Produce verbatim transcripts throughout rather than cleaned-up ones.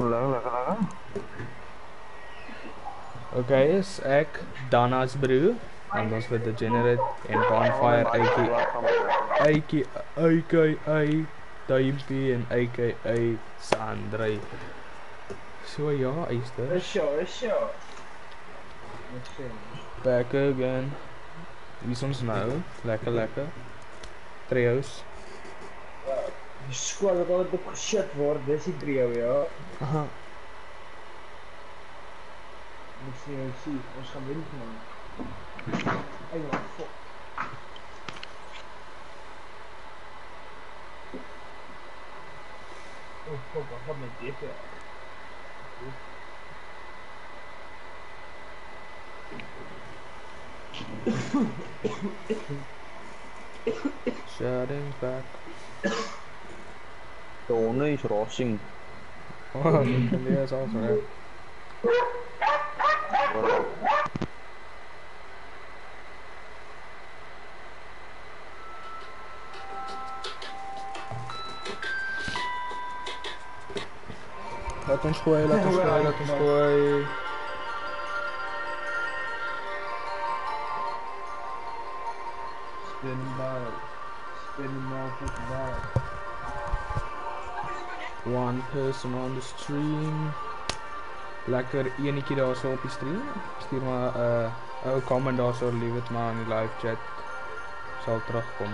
Lekker, lekker, lekker. Oké, is ek Dana's broer. En ons vir Degenerate en Bonfire aka aka aka Duimpie en aka Sandrey. So ja, Easter. Is zo, is zo. Back again. Wie is ons nou? Lekker, lekker. Trios. Die squad dat altijd opgeshut wordt, dit is die trio, ja. Aha. Moet je niet zien, ons gaan winnen, man. Hey, man, fuck. Oh, fuck, wat gaat met dit, ja? Shutting back. De honden is rossing. Oh, die is also right. Laat ons gooien, laat ons gooien, laat ons gooien. Spin ball. Spin motherfucking ball. One person on the stream. Lekker enetjie daar so op die stream. Stuur maar 'n uh, ou comment daar so, leave dit maar in die live chat. Sal terugkom.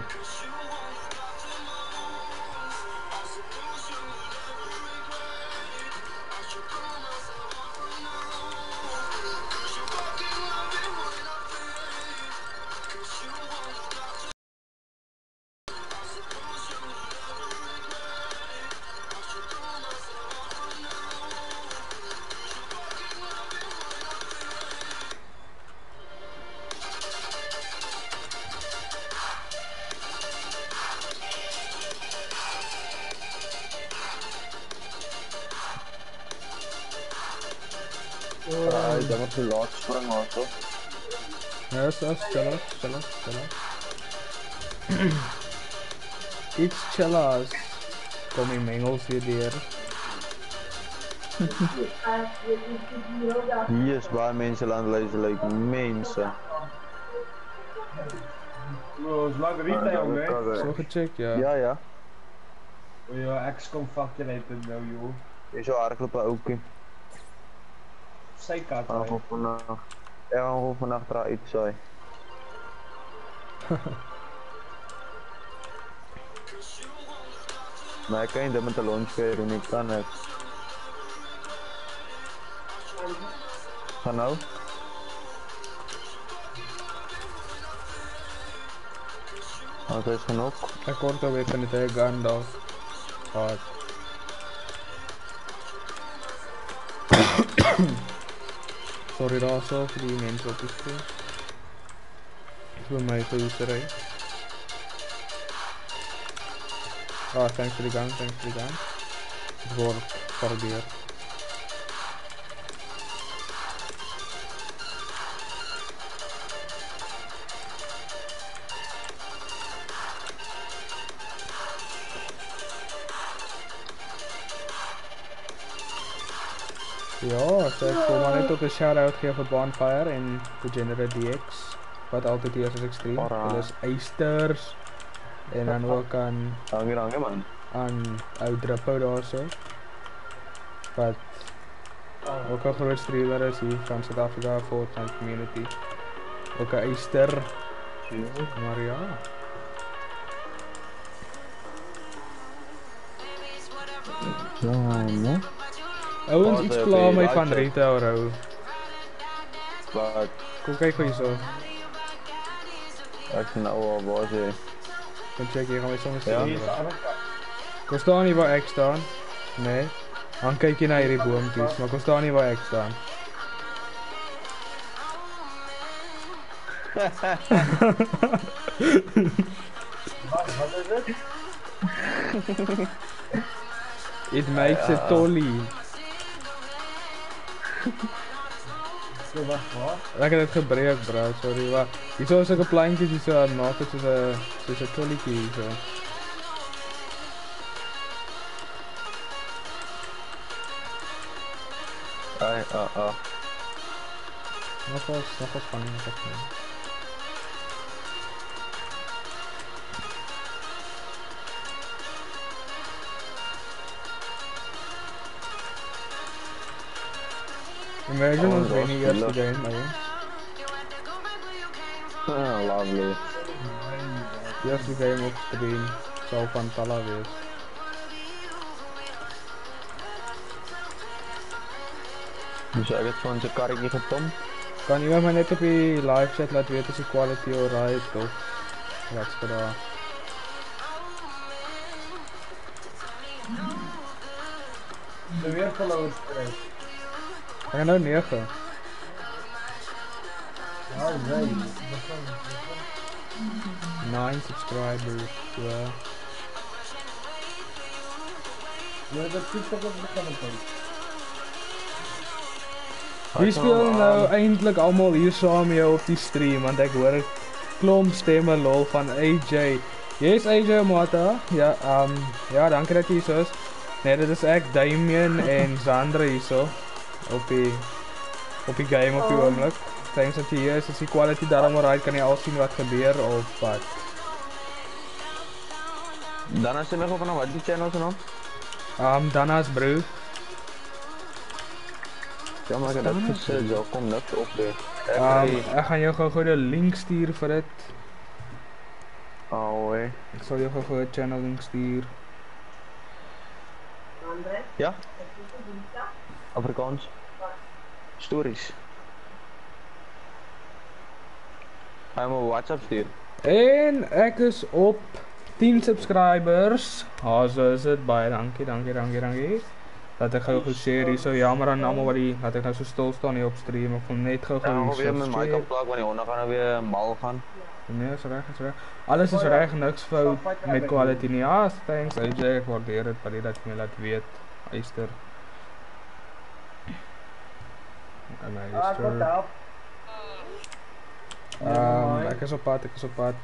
Ah, dat wordt te laat springen also. Ja, dat is chill, chill, chill. Iets chillas. Kom in mengels weer deur. Hier is waar mensen aan het lezen lijken. Mensen. Bro, is Margarita, jongen. Zo gecheckt, ja. Ja, ja. Oh ja, ex komt fucking uit het nou, joh. Je zou eigenlijk ook. Zij kaart, Gaan we gewoon vannacht. Ja, we gaan gewoon vannacht eruit zijn. Maar ik kan niet met de launch doen, ik kan het. Ga nou. Wat is genoeg? Ik hoorde alweer van het gun dog. Hard. Sorry daar zo voor die mensen op de stream. Voor mij gehoesterij. Ah, thanks for the gun, thanks for the gun. Het wordt geprobeerd. Ja, so ek wil maar net ook 'n shout-out gee vir Bonfire en Degenerate D X wat altyd hier is as ek stream. Hulle is eisters en dan ook aan Dankie, dankie man. aan ou Drippo daarso. Wat ook 'n groot streamer is hier van Suid-Afrika Fortnite community. Ook 'n eister. Maar ja. Ja, nee. Ouwens, Wat, iets eh, pla op my die van live retail rou. Wat? Kom kyk vir hierso. Ek sien nou al waar jy. Kom check hier, gaan my soms Ja? sien. Kom staan nie waar ek staan. Nee. Dan kyk jy na hierdie boontjies, maar kom staan nie waar ek staan. Wat, wat is het? It makes it tolly. Zo, wacht, wat? Ek het dit gebreek, bro. Sorry, maar hierso is sulke plantjies hierso en maak dit soos 'n soos 'n tolletjie hierso. Ai, uh, uh. Nog was, nog was funny, nog was funny. Imagine Oh, ons wen die dat is eerste leuk. game, hè. Ah, lovely. Die eerste game op stream sal van Talla wees. Dus ek het van zijn karretje getompt. Kan iemand my net op die live chat laat weet as die quality alright of wat's vir daar? De weer followers krijgt. Ek het nou negen. Nou, nee. nine subscribers, so. Je hebt het TikTok ook begonnen, Koos. Wie speel nou eindelijk allemaal hier saam met jou op die stream, want ek hoor klomp stemme lol van A J. Yes, A J Mata. Ja, um, ja, dankie dat jy hier so is. Nee, dit is ek, Damien en Sandra hier so. Op die, op die game op die Oh. oomlik. Thanks dat jy hier is, as die quality daarom alright, kan jy al sien wat gebeur of wat. Dan is er nog op een wat die channel nou? Um, Dana's bro. Ja, maar ik heb dat gezegd, zo kom niks op de. Um, ek gaan jou gou gou die link stuur vir dit. Oh, hé. Ek sal jou gou gou 'n channel link stuur. Ja? Afrikaans. Stories. Ga je me WhatsApp sturen? En ek is op tien subscribers. Ha, so is dit. Baie dankie, dankie, dankie, dankie. Dat ek gou gou share hier so. Jammer aan almal wat die dat ek nou so stil staan hier op stream. Ek wil net gou Ja, gou maar weer hier met so my share. kan plak, want die honde gaan nou weer mal gaan. Nee, is reg, is reg. Alles is reg, niks fout met quality nie. Ja, thanks A J, ek waardeer dit baie dat jy my laat weet. Eyster. En my Ah, wat Eyster. help. Ehm, ek is op pad, ek is op pad.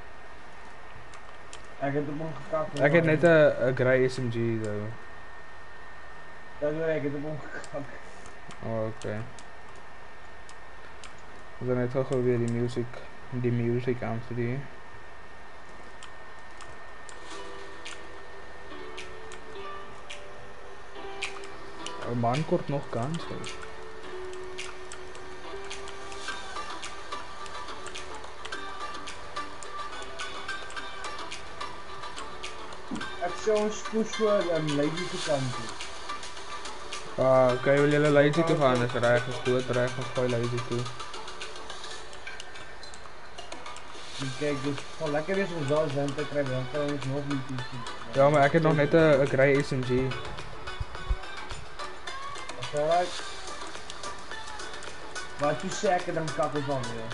Ik heb hem omgekakt. Ek het net 'n 'n grey S M G though. Dat is ik heb hem omgekakt. Oh, okay. Dan net gou gou weer die music, die music aan te doen. Een man kort nog kans. Hoor. Ik zou een spoes voor een lady kant. Ah, oké, wil jullie lazy toe gaan? Is reg, is dood, reg, ons gooi lazy toe. Kijk, dus van lekker is om zo zijn te krijgen, dan kan ik nog niet iets doen. Ja, maar ik heb nog net een grey S M G. Alright. Maar als je zeker dan kap ik van weer.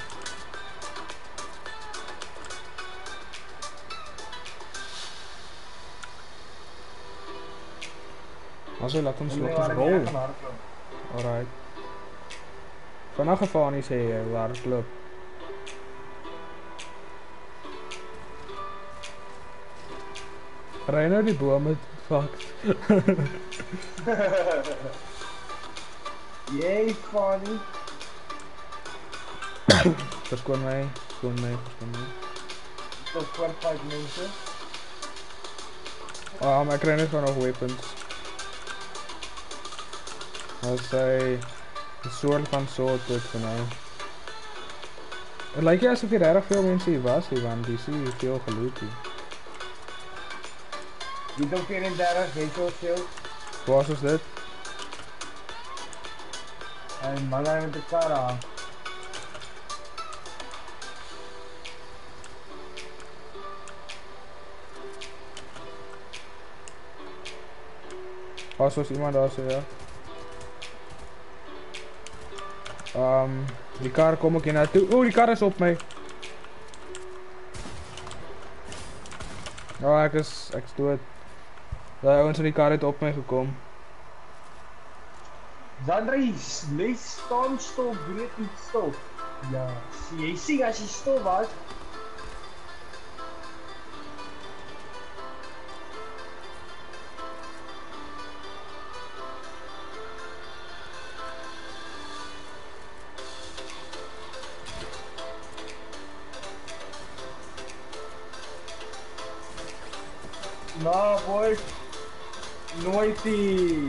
Also laat ons Nee, nog waar eens ik rol. echt aan hardloop. Alright. Vanaf geval niet zeggen waar het loopt. Rij nou die bomen, fuck. Jee, funny. Verskoon mij, verskoon mij, verskoon mij. Tot voor vijf mensen. Ah, maar ik krijg nu gewoon nog weapons. Als zij een soort van soort doet voor nou. Het lijkt je alsof er erg veel mensen hier was, hier, want die zie je veel geloot hier. Die doet vierendertig, weet je wat veel. Waar was dit? En mannen met de kar aan. Als was iemand daar zo, ja. Um, die kar kom ik hier naartoe. Oeh, die kar is op mij. Oh, ik is, ik is dood. De jongens van die kar het op mij gekomen. Zandri, lees staan stil, breek niet stil. Ja, zie je ziet als je stil was. Nou boy. Nooit die.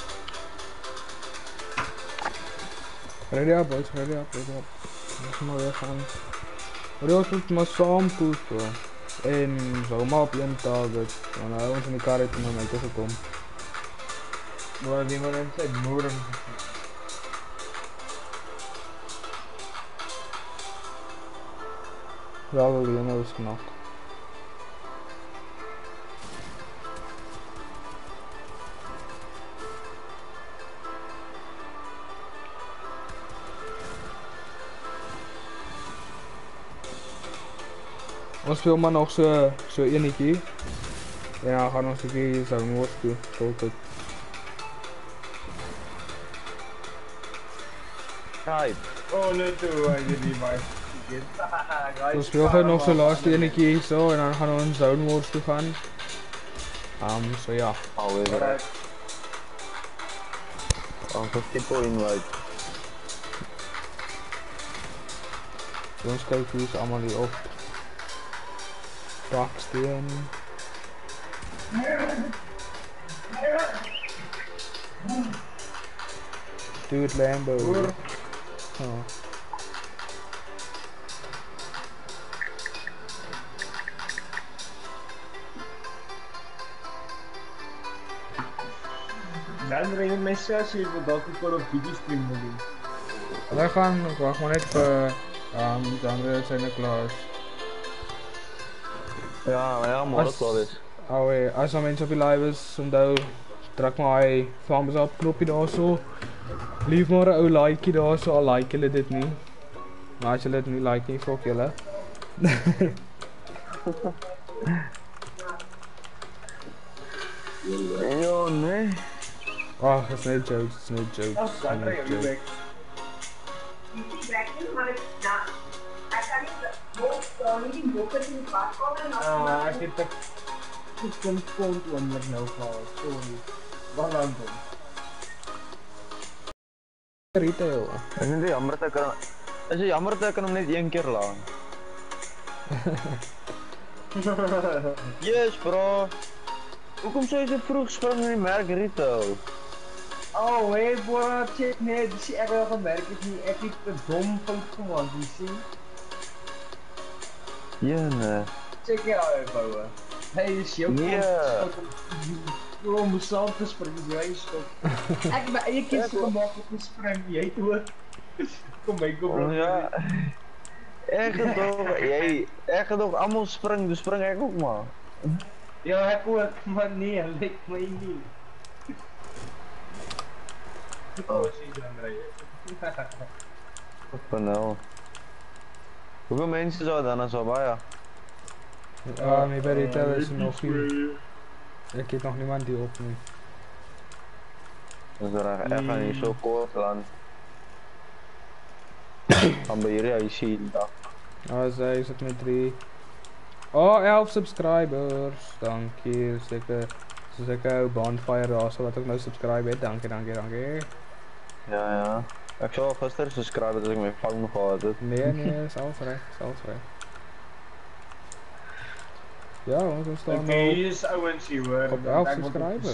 Ready up boys, ready up, ready up. Ons maar weer gaan. Ready ons moet maar saam push bro. En zo maar op een target. Dan hou ons in die kar uit om my te gekom. Maar die man in sy moeder. Ja, wel die ene is knap. Ons speel maar nog so so enetjie. En dan gaan ons 'n bietjie so mooi speel tot dit. Hype. Oh nee toe, hy dit nie my. Ons speel gou nog so laaste enetjie hier so en dan gaan ons zone wars toe gaan. Um so ja. Alweer. Ons het skipper invite. Ons kyk hier is almal hier op. Baksteen. Dude Lambo. Oh. Dan ry my sessie vir dalk ek oor op video stream wil doen. Hulle gaan wag maar net vir um Andre sy net klaar is. Ja, ja, maar dat wel is. Oh wait, as al mense op die live is, onthou druk maar hy thumbs up knoppie daarso. Leave maar 'n ou likeie daarso al like julle dit nie. Maar as julle dit nie like nie, fuck julle. Ja, nee. Ag, dit is net jokes, dit is net jokes. Ag, dan ry net jy jokes. weg. Ah, ek het ek ek kom kont oomblik nou gehad. Sorry. Wat dan dan? Retail. Is dit jammer dat ek kan Is dit jammer dat ek kan hom net een keer laat? Yes bro. Hoekom sou jy so vroeg spring in die merk retail? Oh, hey boy, check net, dis ek wel gemerk het nie, ek het 'n dom fout gemaak, jy sien? Ja nee. Check jy uit boue. Hey, dis jou Ja. Om myself te spring, jy stop. Ek my eie keuse gemaak om te spring, jy het ook. Kom my kom bro. Oh, ja. Ek het toch, jy, ek het toch almal spring, dus spring ek ook maar. Ja, ek ook, maar nee, lyk my nie. Oh, sien dan ry. Wat nou? Hoeveel mense zou dan as al baie? Ja, nee, bij retail is er nog nie. Ek het nog niemand die op nie. Dus er echt gaan hier zo kort land. Dan bij jullie huis hier die dag. Ja, zij is het met drie. Oh, elf subscribers. Dankie, zeker. So zeker bonfire daar, so wat ook nou subscribe het. Dankie, dankie, dankie. Ja, ja. Ik zou al gisteren subscriben dat ik mijn phone nog gehad heb. Nee, nee, is alles recht, is alles recht. Ja, ons ons staan Okay, hier is ouens hier hoor. op elf subscribers.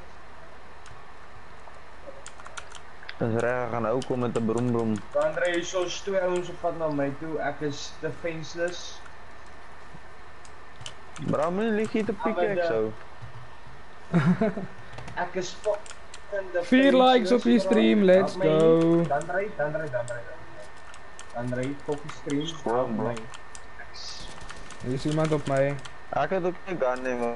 Dus rega gaan ook komen met de broem broem. Dan ry jy soos twee ouens op pad na my toe. Ek is defenseless. Bram, nu lig je te pieken ik zo. Ek is fucking defenseless. Vier likes op je stream, let's Help my. go. Dan ry, dan ry, dan ry. Dan ry op die stream. Schoon, Help bro. my. Er is iemand op mij. Ik heb ook geen gun nemen.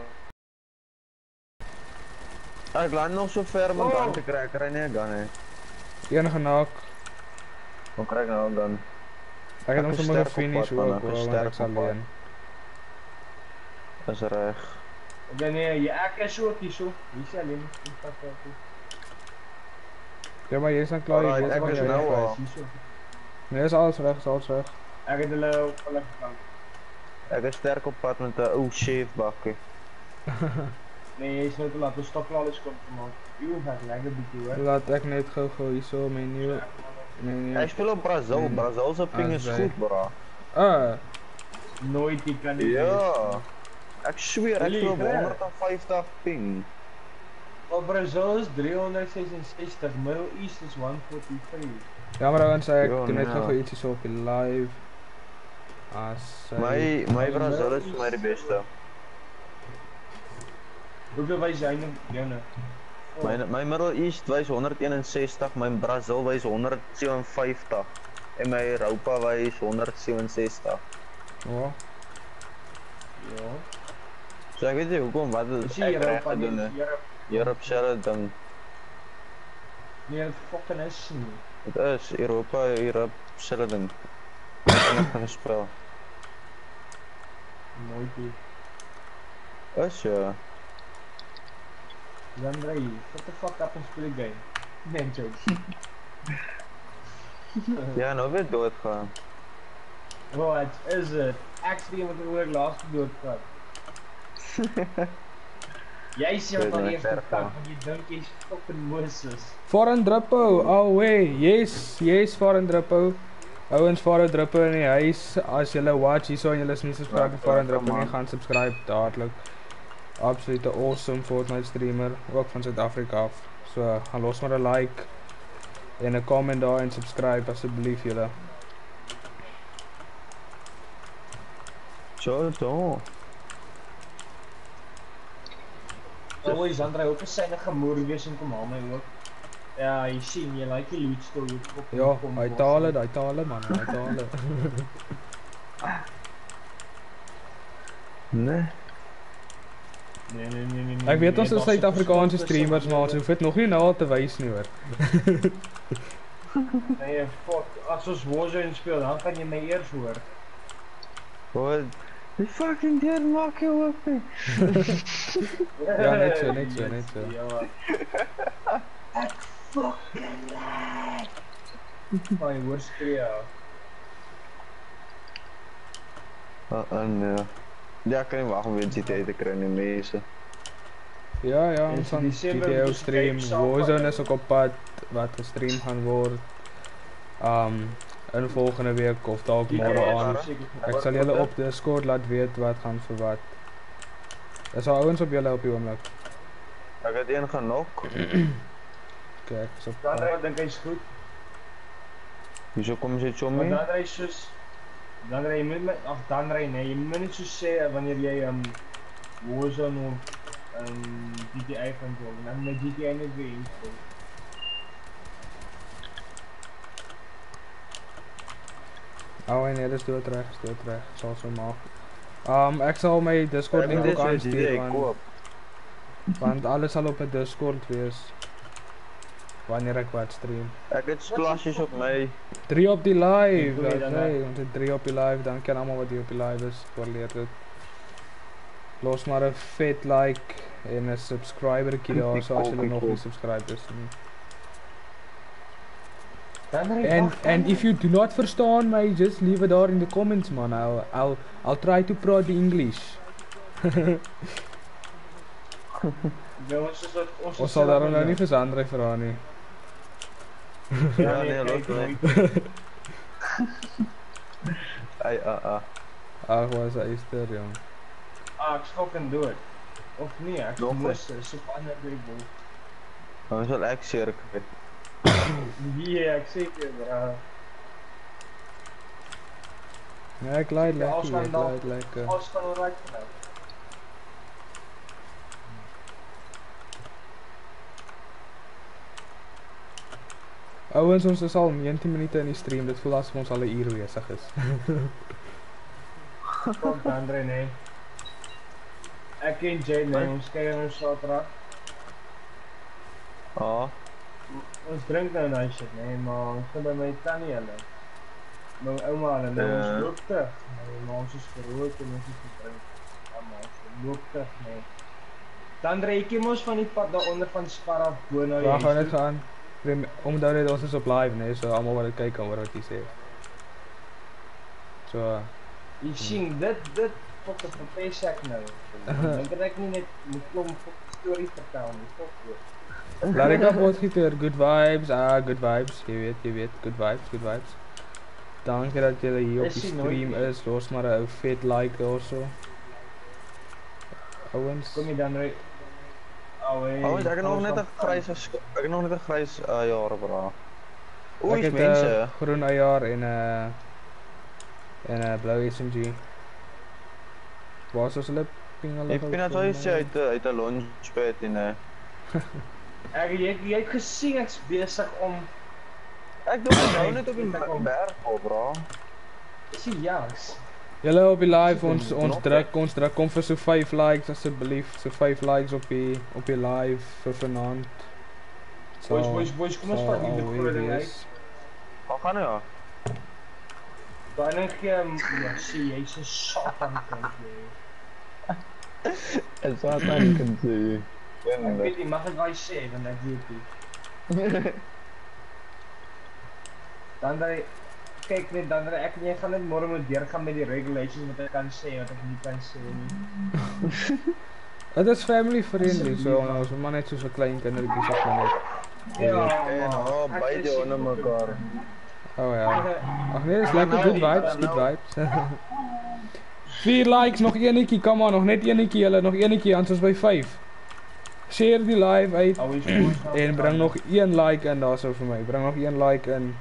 Ik laat nog zo ver om een Oh. gun te krijgen. Ik krijg niet een gun hè. Enige knock. Dan krijg ik nou een gun. Ik heb hem is zomaar sterk op finish pad, man, ook, ek is bro, want sterk ik zal op pad. alleen. Dat is recht. Ek ben nee, jy ek is ook hier so. Hier is alleen. Hier pas wel. Ja, maar jij is dan klaar, je Alright, weet ek wat is jij nou doet. al. Hier so. Nee, is alles recht, is alles recht. Ek het hulle op hulle gegaan. Ik is sterk op pad met de oh shave bakken. Nee, jy is nou te laat. Ons stop alles kom gemaak. Jy het lekker bietjie hoor. Laat ik net gauw gauw hier zo mijn nieuwe... Mijn Hij nieuwe... speelt op Brazil. Nee. Brazilse ping Ah, is zij. goed bro. Ah, Nooit die kan nie. Ja. Ek zweer, ek Jullie, loop hè? honderdvyftig ping. Well, Brazil is driehonderdsesenses, Middle East is one forty-three. Ja, maar ouens, ek Ja, doen net nee. nog ietsie so op die live. As sy... My, my My Brazil Middle is vir my die beste. Hoeveel wys jy nou? Joune? My, my Middle East wys honderdeenensestig, my Brazil wys honderdsewenvyftig. En my Europa wys honderdsewenensestig. Ja. Ja. So ek weet nie hoekom, wat Is is jy ek reg Europa nie? gedoen he. Europe. Europe selfe ding. Nee, het fucking is nie. Het is, Europa, Europe selfe ding. Ek kan het gespel. Nooit die. Is ja. Zandra, what the fuck up and speel die game? Nee, jokes. Ja, nou weer doodgaan. What is it? Actually, iemand het ook laatst doodgaan. Jy sê wat Dit dan is eerste ver pak, gaan. want jy dink jy's fucking Moses. Foreign Drippo, oh way, yes, yes, Foreign Drippo. Ouens, Foreign Drippo in die huis, as julle watch hierso en julle is nie subscribe vir Foreign Drippo nie, gaan subscribe dadelik. Absolute awesome Fortnite streamer, ook van Suid-Afrika af. So, gaan los maar 'n like en 'n comment daar en subscribe asseblief julle. So, so. Oei, Zandra, hoop is syne gemoer wees en kom haal my ook. Ja, jy sien, jy like die loot story. Ja, hy tale, hy tale man, hy tale. Nee. Nee, nee, nee, nee. Ek weet ons is Suid-Afrikaanse streamers, maar ons hoef dit nog nie na te wys nie hoor. Nee, fuck, as ons Warzone speel, dan kan jy my eers hoor. Wat? Die fucking deur maak jy oop nie. Ja, net so, net so, net so. Ja. Ek fucking like. My hoor skree. Uh, en ja. Ja, ek kan nie wag om weer G T A te kry nie, mense. Ja, ja, En ons gaan G December T A moet stream, jy saam Warzone gaan. is ook op pad, wat gestream gaan word. Um, in volgende week of dalk môre aan. Ek sal julle op Discord laat weet wat gaan vir wat. Is al ouens op julle op die oomblik. Ek het een genok. Kyk, so Dan ek dink hy's goed. Hoeso kom jy Maar chommy? dan ry soos dan ry jy moet met ag dan ry nee, jy moet net so sê wanneer jy um Warzone of um G T A van doen. Dan met G T A net weer inspel. Oh nee, dis dood reg, dis dood reg, sal so maak. Um, ek sal my Discord link ook aanstuur want, want alles sal op 'n Discord wees. Wanneer ek wat stream. Ek het splashes op my. drie op die live, Doe jy dan okay, ons het drie op die live, dan ken almal wat hier op die live is, waardeer dit. Los maar 'n vet like en 'n subscribertjie daar so as jy nog nie subscribe is nie. And and if you do not understand me, just leave it there in the comments, man. I'll I'll I'll try to prod the English. Ja, ons is wat ons Ons sal daarom nou nie vir Sandra vra nie. Ja, nee, loop nee. Ai, ah, ah. Ag, was hy ster, jong. Ah, ek's fucking dood. Of nee, ek Nog moes is op ander dribble. Dan sal ek seer kry. Nee, ek sê vir bra. Ja, ek glide Ja, ons lekker, gaan ek dan- glide lekker. Ons gaan alright nou. Ouens, ons is al negentien minute in die stream. Dit voel asof ons al 'n uur besig is. Kom dan Andre nee. Ek en Jay nee, ons kyk nou Saterdag. Ah, Ons drink nou daai shit nee, maar ons gaan by my tannie hulle. My ouma hulle nou Ja. ons loop terug. Nou maar ons is gerook en ons is gedrink. Ja, maar ons loop terug nee. Dan ry ek mos van die pad daaronder van Spar af bo na die Waar gaan huis dit toe. gaan? Rem- Omdat dit ons is op live, nee, so almal wat dit kyk kan hoor wat jy sê. So, Jy sien dit dit tot 'n verpesek nou. Dink dat ek nie net moet kom stories vertel nie. Fuck dit. laat ek op potgieter, good vibes, ah, good vibes, jy weet, jy weet, good vibes, good vibes. Dankie dat jy hier op Is die die nooit stream nie. is, los maar 'n ou vet like daarso. ouens. Kom jy dan ry? Ouwe. Ouens, ek het nog net 'n grys ek het nog net 'n grys uh, jaar bra. Oei, Ek het 'n mense. groen eier en 'n uh, en 'n uh, blou S M G. Waar is ons hulle pingel? Ek vind dat hy sê uit 'n uit 'n launchpad en 'n Ek jy jy het gesien ek's besig om ek doen dit nou net op die berg op, bra. Is jy jaks? Julle op die live ons ons Knoppe. druk ons druk kom vir so vyf likes asseblief, so vyf likes op die op die live vir vanaand. Boys, boys, boys, kom ons vat die begroting uit. Wat gaan nou ja? Dan ek um, ja, sien jy's 'n satan kind jy. Ek sou dit aan kan sê. Ek weet nie, mag ek daai sê want ek weet nie. Dan daai kyk net dan ek en jy gaan net môre moet deurgaan met die regulations wat ek kan sê wat ek nie kan sê nie. Dit is family friendly, so ons moet maar net soos 'n klein kindertjie sê maar net. Ja, En oh, beide onder mekaar. Oh ja. Ag nee, dis lekker good vibes, good vibes. vier likes, nog eenetjie, kom maar, nog net eenetjie, julle nog eenetjie, anders is by vyf. Share die live uit en bring nog een like in daarso vir my. Bring nog een like in.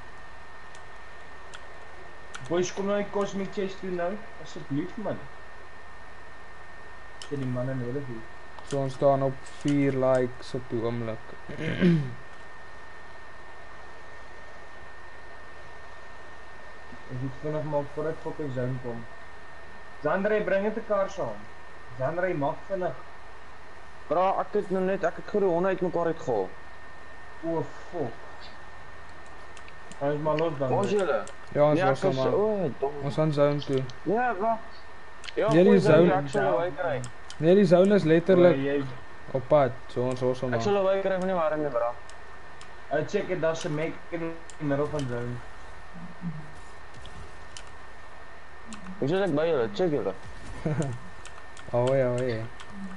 Boys, kom nou die Cosmic Chase toe nou, asseblief man. Sê die manne nodig hier. So ons staan op vier likes op die oomblik. Ek moet vinnig maak voordat fucking zone kom. Zandrey, bring dit 'n kaar saam. Zandrey, maak vinnig. Bra, ek het nou net ek het gou die honde uit mekaar uitgehaal. O, fuck. Ons maar los dan. Ons julle. Ja, ons Ja, was ek is maar. o, dom. Ons gaan zone toe. Ja, bra. Ja, Nee, die goeie zone- zone, ek sal jou kry. Nee, die zone is letterlik Jy op pad. So ons was Ek maar. sal jou kry van die warm nie, bra. Ek check dit daar's 'n make in die middel van zone. Hoe sê ek by julle? Check julle. Oh ja, oh ja.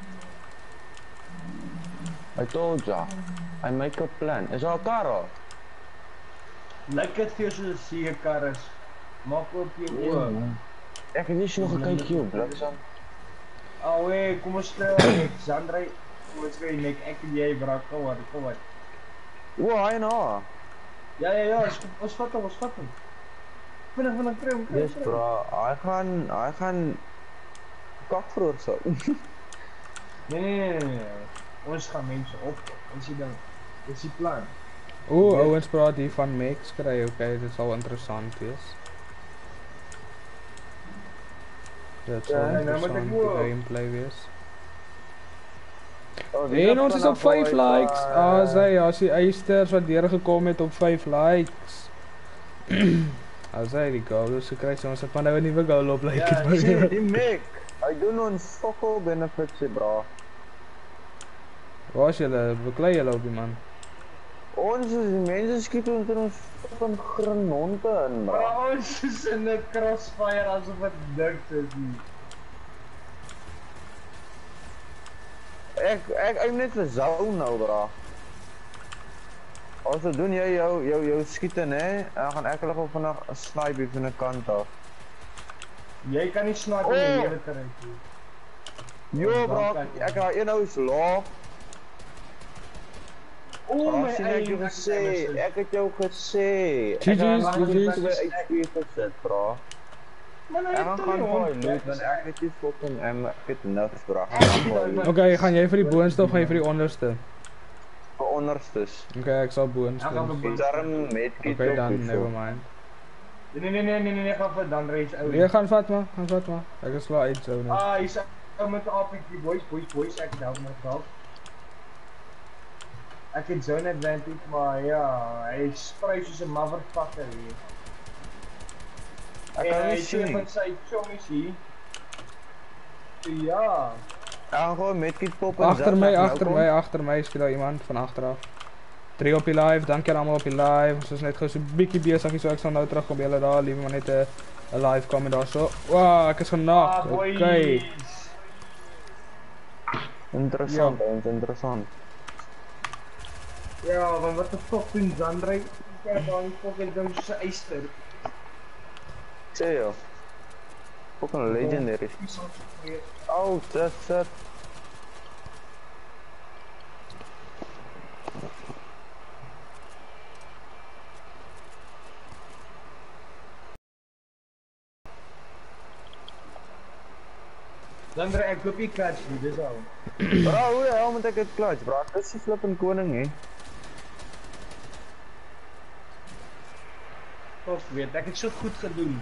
I told ya. I make a plan. Is daar 'n kar daar? Lyk dit vir jou soos 'n seekar is. Maak oop jou oë. Ek het nie so nog gekyk hier, bliksem. Alwe, kom ons stel Zandrey. Kom ons kyk net ek en jy brak kom maar, kom maar. O, hy nou. Ja ja ja, ons ons vat hom, ons vat hom. Vinnig vinnig kry hom. kry hom, Dis kry hom. bra. Hy gaan hy gaan kak veroorsaak. Nee nee nee nee. nee. Ons gaan mense op. Ons sien dan. Dis die plan. O, ouens praat hier van Max kry, okay, dit sal interessant wees. Dit sal Ja, nou moet ek interessant ook. gameplay wees. Oh, wie En dat ons is vanaf op vyf hy likes. van, Ah, sy, as die eisters wat deurgekom het op vyf likes. As hy die goals gekry, so ons het maar nou 'n nuwe goal op like Ja, het. Sê die Mac. Hy doen ons sokkel benefits, hè, bra. Waar is julle? Beklei julle op die man. Ons is die mense skiet ons in ons fucking granonte in, bra. Maar ons is in 'n crossfire asof dit niks is nie. Ek ek ek net vir zone nou, bra. As doen jy jou jou jou skiete, nê? Dan gaan ek hulle gou vinnig 'n snipe hier van 'n kant af. Jy kan nie snaak in die Oh. hele terrein nie. Jo, bra, ek daai een ou is laag. O Oh, my sien ek jou gesê, ek het jou gesê. G G's, G G G's. G's uitspier gesit, bra. Maar nou Ek het gaan jy gaan hom. gooi loot want ek het nie fucking em ek het niks, bra. Ek Gaan het gooi nie loot. Okay, gaan jy vir die boonste of gaan jy vir die onderste? Vir onderstes. Okay, ek sal boonste. Ek gaan vir Die darm met kit. Okay, dan never mind. Nee nee nee nee nee, nee, gaan vir dan race ou. Nee, gaan vat maar, gaan vat maar. Ek is klaar uit so net. Ah, hy's ou met 'n A P G boys, boys, boys, ek help myself. Ek het zone advantage, maar ja, hy sprei soos 'n motherfucker hier. Ek En kan hy nie sê sien. van sy chommies hier. Ja. Ek gaan gooi met kit pop en Agter zap, my, ek nou agter kom. my, agter my speel daar iemand van agter af. Drie op die live, dankie aan almal op die live. Ons is net gou so bietjie besig hier, so ek sal nou terugkom by julle daar, liewe maar net 'n 'n live comment daarso. Wow, ek is genak. Ah, boys. Okay. Interessant, ons interessant. Ja, want wat 'n fucking Zandrey. Ek het daai fucking ding so 'n eyster. Sê jou. Fucking legendary. Oh, that's it. Dan bro, ek koop nie clutch nie, dis al. Bro, hoe de hel moet ek het clutch, bro? Dis die flippin koning, hè? Of weet, ek het so goed gedoen.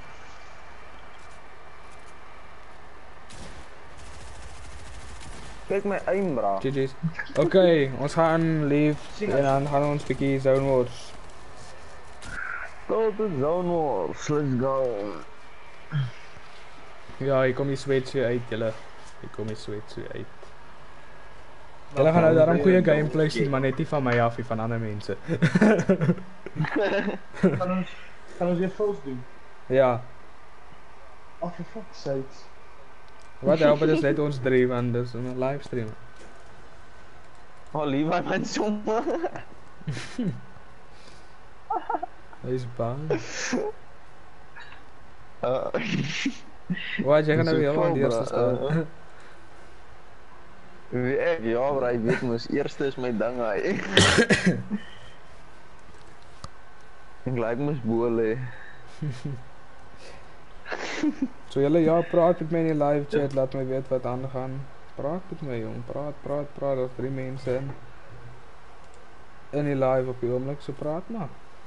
Kijk my aim, bro. G G's. Oké, ons gaan leave en dan gaan ons bietjie Zone Wars. Go to Zone Wars, let's go. Ja, hier kom die sweatsuit uit, julle. Hier kom die sweatsuit uit. Julle gaan nou daarom goeie gameplay sien, maar net nie van my af, nie van ander mense. Gaan ons, gaan ons weer films doen? Ja. Oh, for fuck's sake. Wat help het is net ons drie, want dis 'n livestream. Oh, Levi, man, somme. Hy is bang. Uh, Wat, jy gaan nou Dis weer ook aan die vol, eerste bro. staan. Wie ek, ja, bro, ek weet mos, eerste is my ding, hy. Ek lyk mos boel, hè. So julle, ja, praat met my in die live chat, laat my weet wat aangaan. Praat met my, jong, praat, praat, praat, daar's drie mense in. In die live op die oomblik, so praat maar.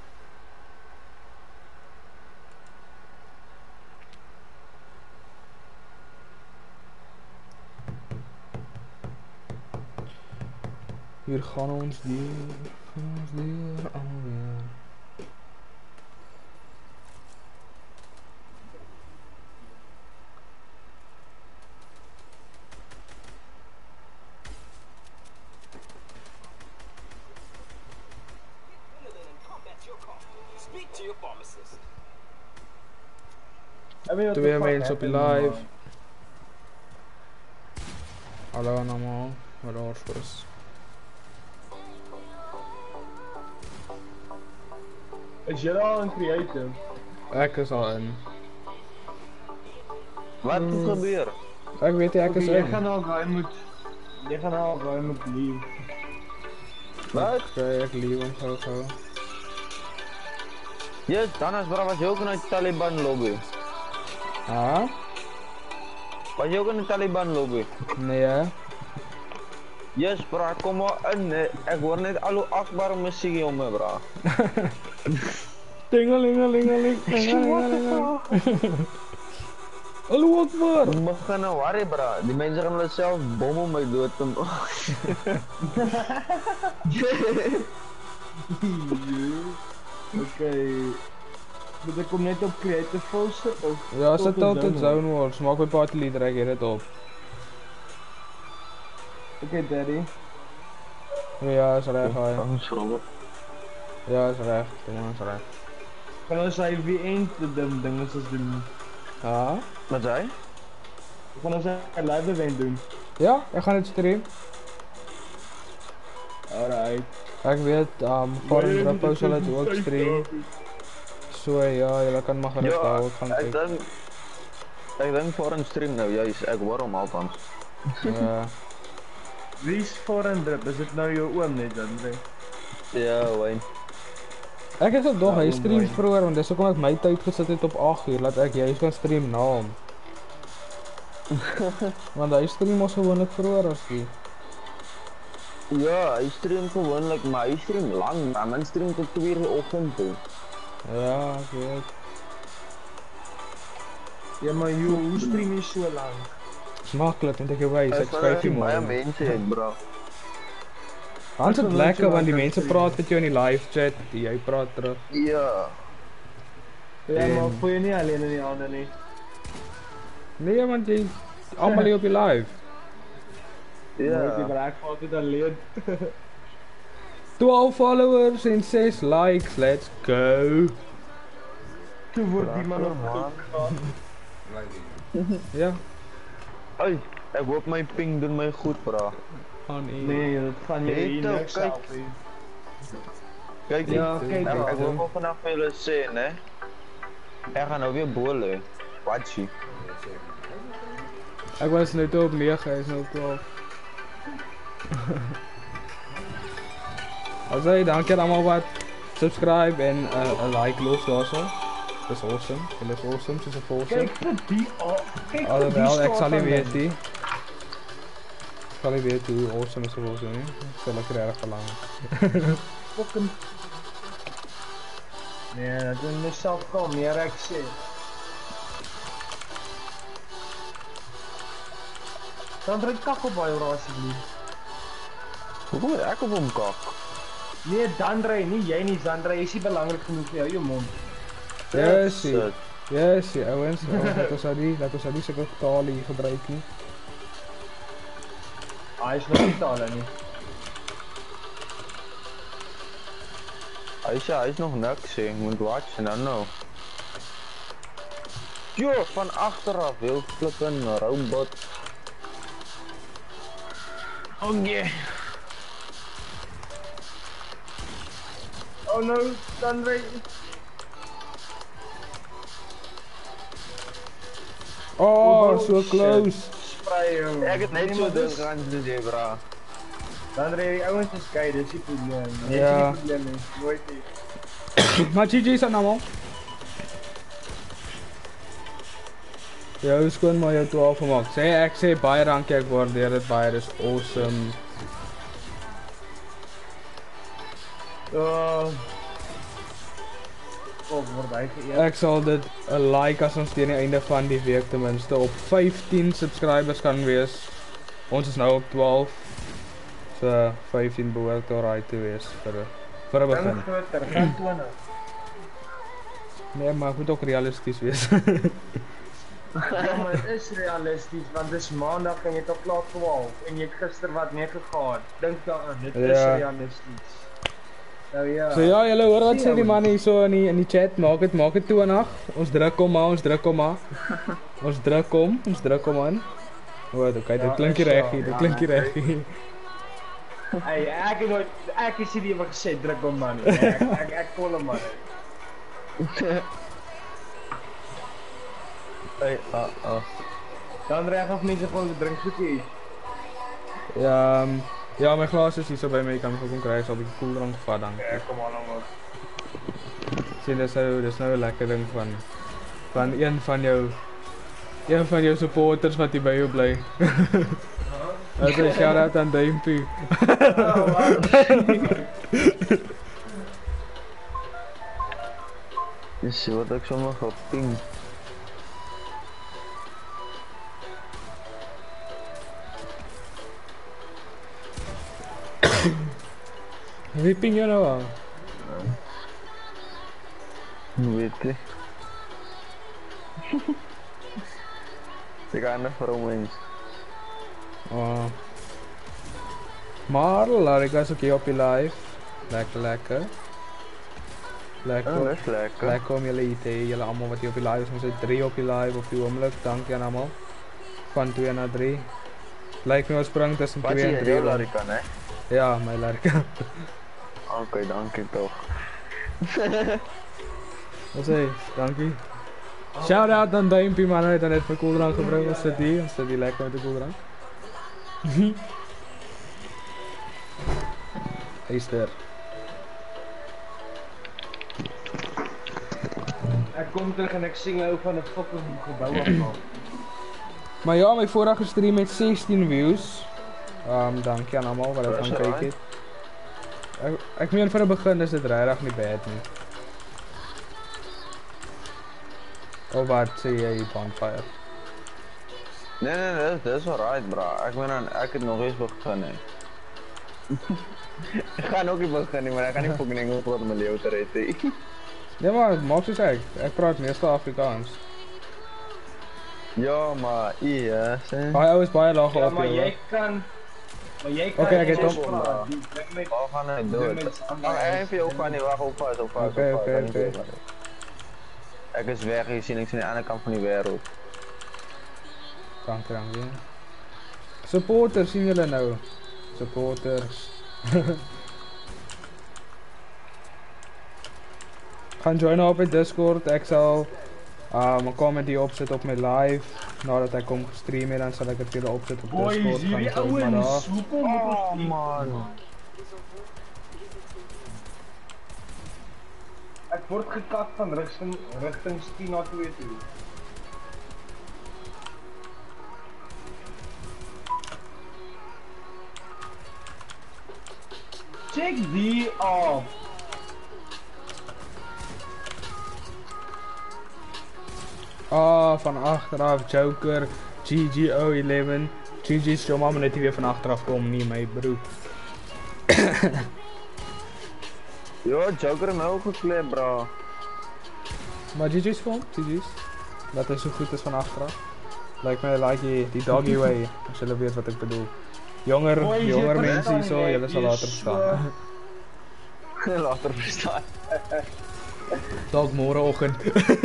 Hier gaan ons weer, gaan ons weer alweer. Twee mense op die live. Hallo allemaal, wat daar is. Is jy al in creative? Ek is al in. Wat het gebeur? Ek weet nie, ek is Jy in. gaan al gaai moet, jy gaan al gaai moet leave. Wat? Oké, ek leave hom gauw gauw. Yes, dan is bro, was jy ook in die Taliban lobby? Ah? Was jy ook in die Taliban lobby? Nee hè? Yes bro, ek kom maar in, hè. Ek hoor net al hoe akbare muziek om me bro. Tingelingelingeling, tingelingelingeling. Hallo Akbar! Ek begin nou worry bro, die mense gaan hulle self bom om my dood te Okay. Moet ek kom net op creative full sit of? Ja, sit altyd Zone Wars, maak my party leader, ek het dit op. Okay daddy. Ja, is reg, haai. Angstvrollen. Ja, is reg, ding is reg. Kan ons hy wie eind te dim dinge soos doen? Ja? Wat zei? Kan ons hy live event doen? Ja, ek gaan dit stream. Alright. Ek weet, um, Foreign Drappo sal dit ook stream. So ja, julle kan maar gerust hou, ek gaan ek kyk. denk, ek denk voor een stream nou, juist, ek hoor hom althans. Ja. Wie is Foreign Drip? Is dit nou jou oom net dan? Ja, Wayne. Ek is al dog, hy Ja, stream mooi. vroeger, want dis hoekom ek my tyd gesit het op agt uur, laat ek juist kan stream na hom. Want hy stream ons gewoonlik vroeger as die. Ja, hy stream gewoonlik, maar hy stream lang, maar my stream tot twee uur die oggend toe. Ja, ek weet. Ja maar joh, hoe stream jy so lang? Dis maklik, want ek jou wys, ek skryf jy baie maar. mense het, bro. Hans het Ek wil lekker, net want die so mense lang praat met jou in die live chat, jy praat terug. Ja. Ja En- maar voel jy nie alleen in die hande nie? Nee, want jy, allemaal hier op die live. Ja. Nooit die Ja. werk valt dit alleen. twaalf followers en ses likes, let's go. Toe word die man op man. Ja, Hey, ek hoop my ping doen my goed, bro. gaan nie. Nee, dat gaan jy Net hier nou, niks kyk. help nie. Kijk, Ja, ek, kyk ek, dan. ek wil ook vanaf vir julle sê, né? Ek gaan nou weer bol, hè. Watchie. Ek was net op negen, hy is nou op twaalf. Also, dankie aan allemaal wat subscribe en 'n uh, like los daarso. Dis awesome. Julle is awesome, soos 'n volsum. Kyk vir die al. Kyk vir die Alhoewel, ek staat sal nie van weet hom. nie. Ek sal nie weet hoe awesome is 'n volsum nie. Ek sal ek regtig verlang. Fucking. Nee, dat doen myself kom, meer ek sê. Dan druk kak op baie bro asseblief. Hoekom moet ek op hom kak? Nee, Dandre, nie jy nie, Dandre, jy is nie belangrik genoeg vir jou, jou mond. Yesie. Yesie, ouens, oh, laat ons nou nie, laat ons nou nie sulke tale hier gebruik nie. Hy is nog nie tale nie. Hy sê hy is nog niks sê, moet watch en dan nou. Jo, van agteraf, wil flippen, robot. Okay. Oh no, Dandre. Oh, so close. Spray jou. Ek het net so ding gaan soos jy, bra. Dandre, die ouens is gay, dis die probleem. Dis Ja. die probleem nie, nooit nie. Maar G G's aan allemaal. Jou skoon maar jou twaalf gemaakt. Sê ek sê baie dankie, ek waardeer dit baie, dis awesome. Uh, oh, word hy geëer. Ek sal dit 'n like as ons teen die einde van die week ten minste op vyftien subscribers kan wees. Ons is nou op twaalf. So vyftien behoort alright te wees vir 'n vir 'n begin. Dan groter, gaan twintig. Nee, maar ek moet ook realisties wees. Ja, maar het is realisties, want het is maandag en je hebt al klaar twaalf en je hebt gister wat negen gehad. Denk daaraan, dit is Ja. realistisch. Nou ja. So ja, julle hoor wat Sien sê die ons. man hier so in die in die chat, maak dit maak dit twintig. Ons druk hom maar, ons druk hom maar. Ons druk hom, ons druk hom aan. Wat, okay, dit Ja, klink hier is ja, reg hier, dit ja, klink hier nee. reg hier. Hey, ek het nooit, ek is nie wat gesê, druk hom man. Nee, ek, ek, ek call hom man. Hey, ah, ah. Dan reg of mense van die drinkgoedjies. Ja, um, ja, my glas is hier so by my, jy kan my kom kry, so 'n bietjie koeldrank vat dan. Ja, kom aan hom. Sien dis nou, dis nou 'n lekker ding van van een van jou een van jou supporters wat hier by jou bly. As 'n shout out aan Duimpie. Dis wat ek sommer geping. Wie ping jy nou aan? Weet jy. Ek gaan net vir hom eens. Oh. Maar Larika is ook hier op die live. Lekker, lekker. Lekker. Oh, dis lekker. Lekker om julle hier te hê, julle almal wat hier op die live is. Ons het drie op die live op die oomblik. Dankie aan almal. Van twee na drie. Lyk my ons spring tussen Wat twee sê en jy, drie. jou Larika, né? Ja, my Larika. Okay, dankie tog. Wat sê jy? Dankie. Shout out aan Duimpie man, hy het net vir koeldrank gebring. Ons sit hier, ons sit hier lekker met die koeldrank. Easter. Ek kom terug en ek sien ou van 'n fucking gebou af. Maar ja, my vorige stream het sestien views. Um, dankie aan almal wat dit gaan That's kyk alright. het. Ek, ek meen vir 'n begin is dit regtig nie bad nie. Oh, wat sê jy, Bonfire? Nee, nee, nee, dis dis alright, bra. Ek meen dan ek het nog eens begin hè. Ek gaan ook nie begin nie, maar ek gaan nie fucking Engels praat om my lewe te red nie. Nee maar, maak soos ek. Ek praat meestal Afrikaans. Ja, maar ie, hè, sê. Baie ou is baie laag Ja, op maar jou. jy kan maar jy kan Okay, ek het Engels hom. praat. Die plek met Waar gaan hy dood? Ag, ek vir jou gaan nie wag op vas op vas. Okay, op vas, okay, kan nie okay. doen, man. Ek is weg, jy sien ek is aan die ander kant van die wêreld. Dankie, dankie. Supporters sien julle nou. Supporters. Gaan join op die Discord. Ek sal Um, ek kom die opset op my live. Nadat ek kom gestream het, dan sal ek dit weer opset op Boys, Discord gaan hierdie gooi, maar ouens, daar. hoekom moet Oh ons man. Ek word gekak van rigting rigting tien na twee toe. Check die af. Ah, van achteraf, Joker, G G O eleven. G G's jou mama net nie weer van achteraf kom nie, my broek. Ja, Joker het my ook gekleed, bra. Maar G G's vir hom, G G's. Dat hy so goed is van achteraf. Lyk my like die, die doggy way, as julle weet wat ek bedoel. Jonger, Boys, jy jonger mense verstaan hierso, nie, julle sal jy later is verstaan. Later verstaan. Dalk môreoggend.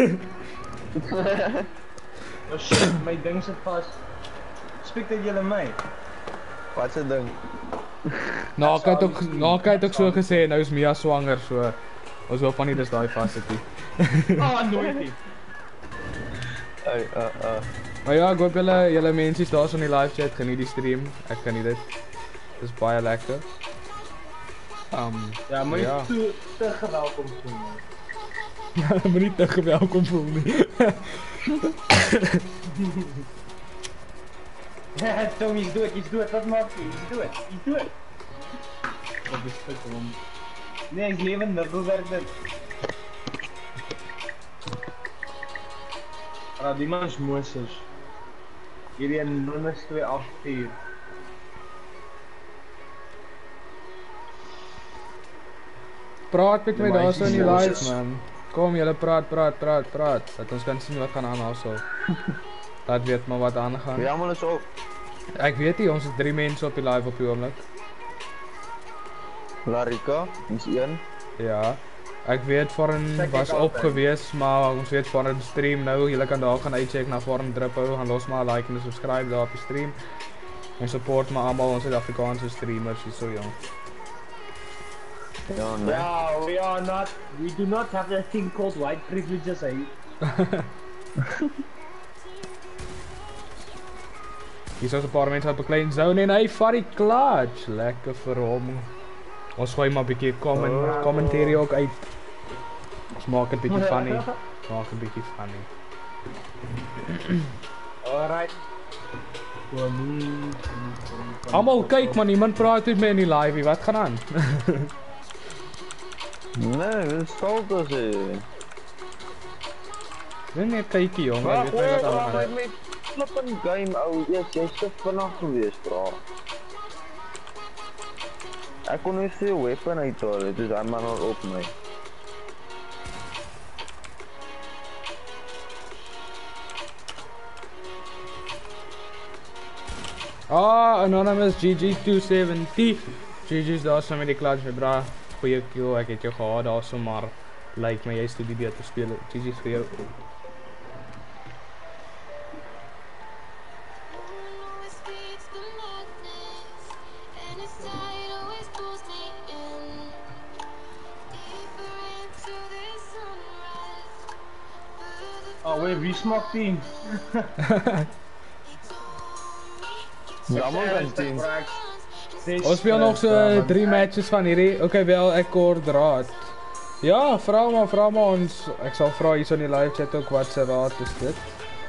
Oh shit, my ding sit vas. Spreek dit julle my? Wat se ding? Nou, ek het ook, nou ek het ook so gesê, nou is Mia swanger, so ons hoop van nie dis daai vas sit nie. Ah, nooit nie. Hey, uh uh. Maar ja, ek hoop julle, julle mense daar so in die live chat geniet die stream. Ek geniet dit. Dis baie lekker. Um, Ja, maar nie Ja. te, te gewelkom voel nie. ja, moet nie te gewelkom voel nie. Tom, he's dood, he's dood, wat maak jy? He's dood, he's dood. Wat is dit om? Nee, hy's lewendig, hoe werk dit? Ah, die man is Moses. Hierdie in Numbers twee agt vier. Praat met my Ja, maar daar hy so is in die nie live, Moses. man. Kom julle praat, praat, praat, praat. Dat ons kan sien wat gaan aan also. Laat weet maar wat aangaan. Wie almal is op? Ek weet nie, ons is drie mense op die live op die oomblik. Larika, dis een. Ja. Ek weet Foreign Check ek was op altyd. gewees, maar ons weet Foreign stream nou. Julle kan daar gaan uitcheck na Foreign Drippo, gaan los maar 'n like en 'n subscribe daar op die stream. Ons support maar almal ons Suid-Afrikaanse streamers hier so jong. Ja, nee. Yeah, we are not, we do not have that thing called white privileges, eh? Hier is 'n paar mense op 'n klein zone en hy vat die clutch. Lekker vir hom. Ons gooi maar 'n bietjie comment commentary ook uit. Ons maak dit bietjie funny. Maak dit bietjie funny. Alright. Almal kyk man, iemand praat met my in die live. nie. Wat gaan aan? Nee, dit is saltos hè. Dis net kykie jong, Maar weet jy wat bra, aan met flippin game ou, yes, jy's so vinnig gewees, bra. Ek kon nie sy weapon uithaal, dit is hy man al op my. Ah, Anonymous G G two seventy. G G's daar so met die clutch my bra. Goeie kill, ek het jou gehad daar so maar lyk my jy's toe die beter speel. G G's vir jou. Oh, wait, wie smaak team? Jammer dan team. Ons speel nog so drie matches van hierdie. Okay, wel ek kort raad. Ja, vra maar, vra maar ons. Ek sal vra hier so in die live chat ook wat se raad is dit.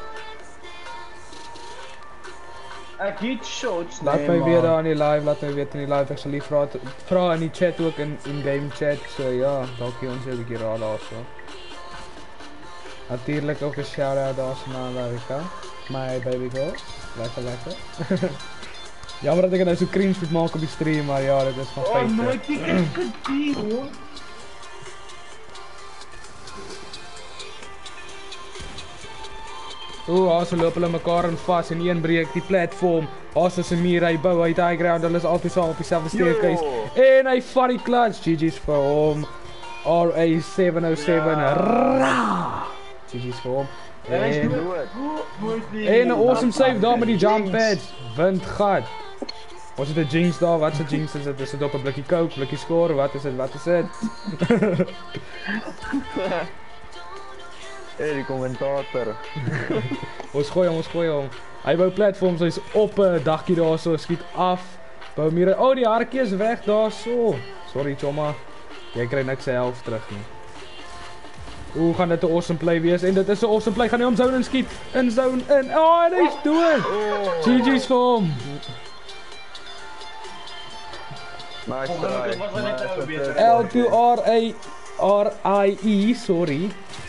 Ek het shots, Laat my weet daar in die live, laat my weet in die live. Ek sal hier vra vra in die chat ook in in game chat. So ja, dalk gee ons 'n bietjie raad daarso. Natuurlijk ook een shout-out daarso naar Larika. My baby girl. Lekker, lekker. Jammer dat ik het nou zo cringe moet maken op die stream, maar ja, dat is van Oh, feite. nooit die kut hoor. Oeh, as hulle loop hulle mekaar in vas en een breek die platform. As is 'n muur, hy bou uit high ground, hulle is altyd saam op dieselfde staircase. En hy vat die clutch, G G's vir hom. R A seven oh seven. Ra! G G's vir hom. En en 'n awesome save daar met die jump pad. Windgat. Ons het 'n jinx daar, wat se jinx is dit? Is dit op 'n blikkie coke, blikkie score, wat is dit? Wat is dit? Hey, die commentator. Ons gooi hom, ons gooi hom. Hy bou platforms, hy's op 'n uh, dakkie daar so, skiet af. Bou meer. Oh, die hartjie is weg daar so. Sorry chomma. Jy kry niks self terug nie. Hoe gaan dit 'n awesome play wees? En dit is 'n awesome play. Gaan hy hom zone in skiet. In zone in. Oh, en hy's dood. Oh. G G's vir hom. Nice Oh, try. was er net Nice nou beter. try. L two R A R I E, sorry.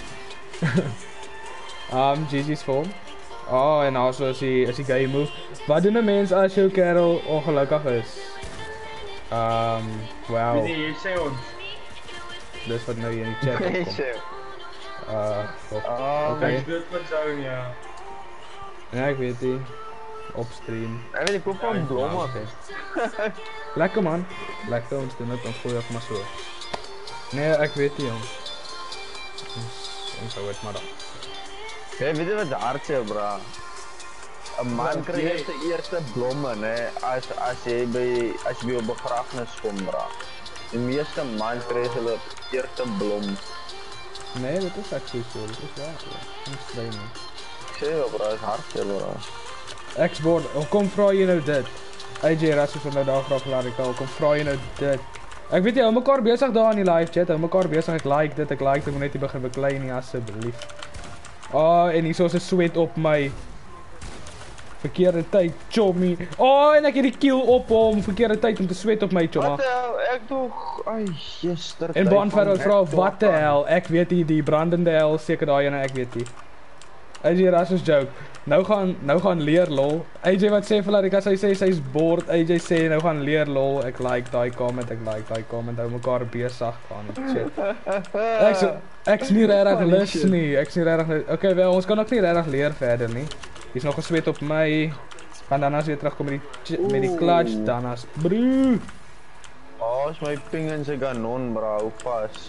um, G G's vir hom. Oh, en also is die, is die game move. Wat doen 'n mens as jou kerel ongelukkig is? Um, wow. Wie jy sê ons. Dis wat nou hier in die chat Hey, opkom. shit. Uh, op, Ah, Oké. Hy's dood van zone, ja. ja, ek weet nie. Op stream. Ek weet ek koop van blomme af. Lekker man. Lekker, ons doen dit, ons gooi af maar so. Nee, ek weet nie jong. Ons, ons hou het maar dan. Jy weet jy wat hard sê, bra? 'n man Wat kry jy- eers die eerste blomme, né, as as jy by as jy by 'n begrafnis kom, bra. Die meeste man kry hulle eerste blom. Nee, dit is actually so, dit is waar. Ja. Ons strei nie. Ek sê wel, bra, is hard sê, bra. X-board, hoe kom vra jy nou dit? A J Rasmus het nou daar graag laat ek al, kom vra jy nou dit? Ek weet jy, hou mekaar besig daar in die live chat, hou mekaar besig, ek like dit, ek like dit, ek moet net nie begin beklei nie, asseblief. Ah, en hier is 'n sweat op my. Verkeerde tyd, chommy. Oh, en ek het die kill op hom, verkeerde tyd om te sweat op my, chomma. Wat die hel, ek doe, ai, gister. En Bonfire vra, wat die hel, ek weet nie, die brandende hel, seker daai ene, ek weet nie. A J Rasmus joke, nou gaan, nou gaan leer lol. A J wat sê vir Larika, hy sê sy's bored, A J sê nou gaan leer lol, ek like daai comment, ek like daai comment, hou mekaar besig gaan, shit. Ek's ek's nie regtig lus nie, ek's nie regtig, okay wel, ons kan ook nie regtig leer verder nie. Hier's nog gesweet op my, gaan Danas weer terugkom met die, met die clutch, Danas, broe. Oh, is my ping in sy ganon, bra, hoe pas.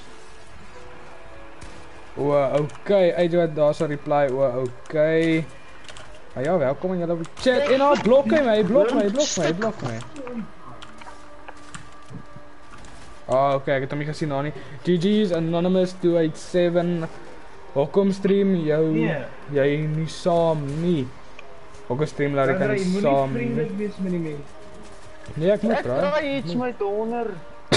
O, okay, A J wat daar's 'n reply, o, okay. Ah ja, welkom in julle chat, en nou blok hy my, blok my, blok my, blok my. Ah, okay, ek het hom nie gesien daar nie. G G's Anonymous two eight seven. Hoekom stream jou Nee. jy nie saam nie? Hoekom stream laat ek Sandra, jy nie moet saam nie nie? vriendelik wees met die mens. Nee, ek moet Ek bra. draai iets met honder.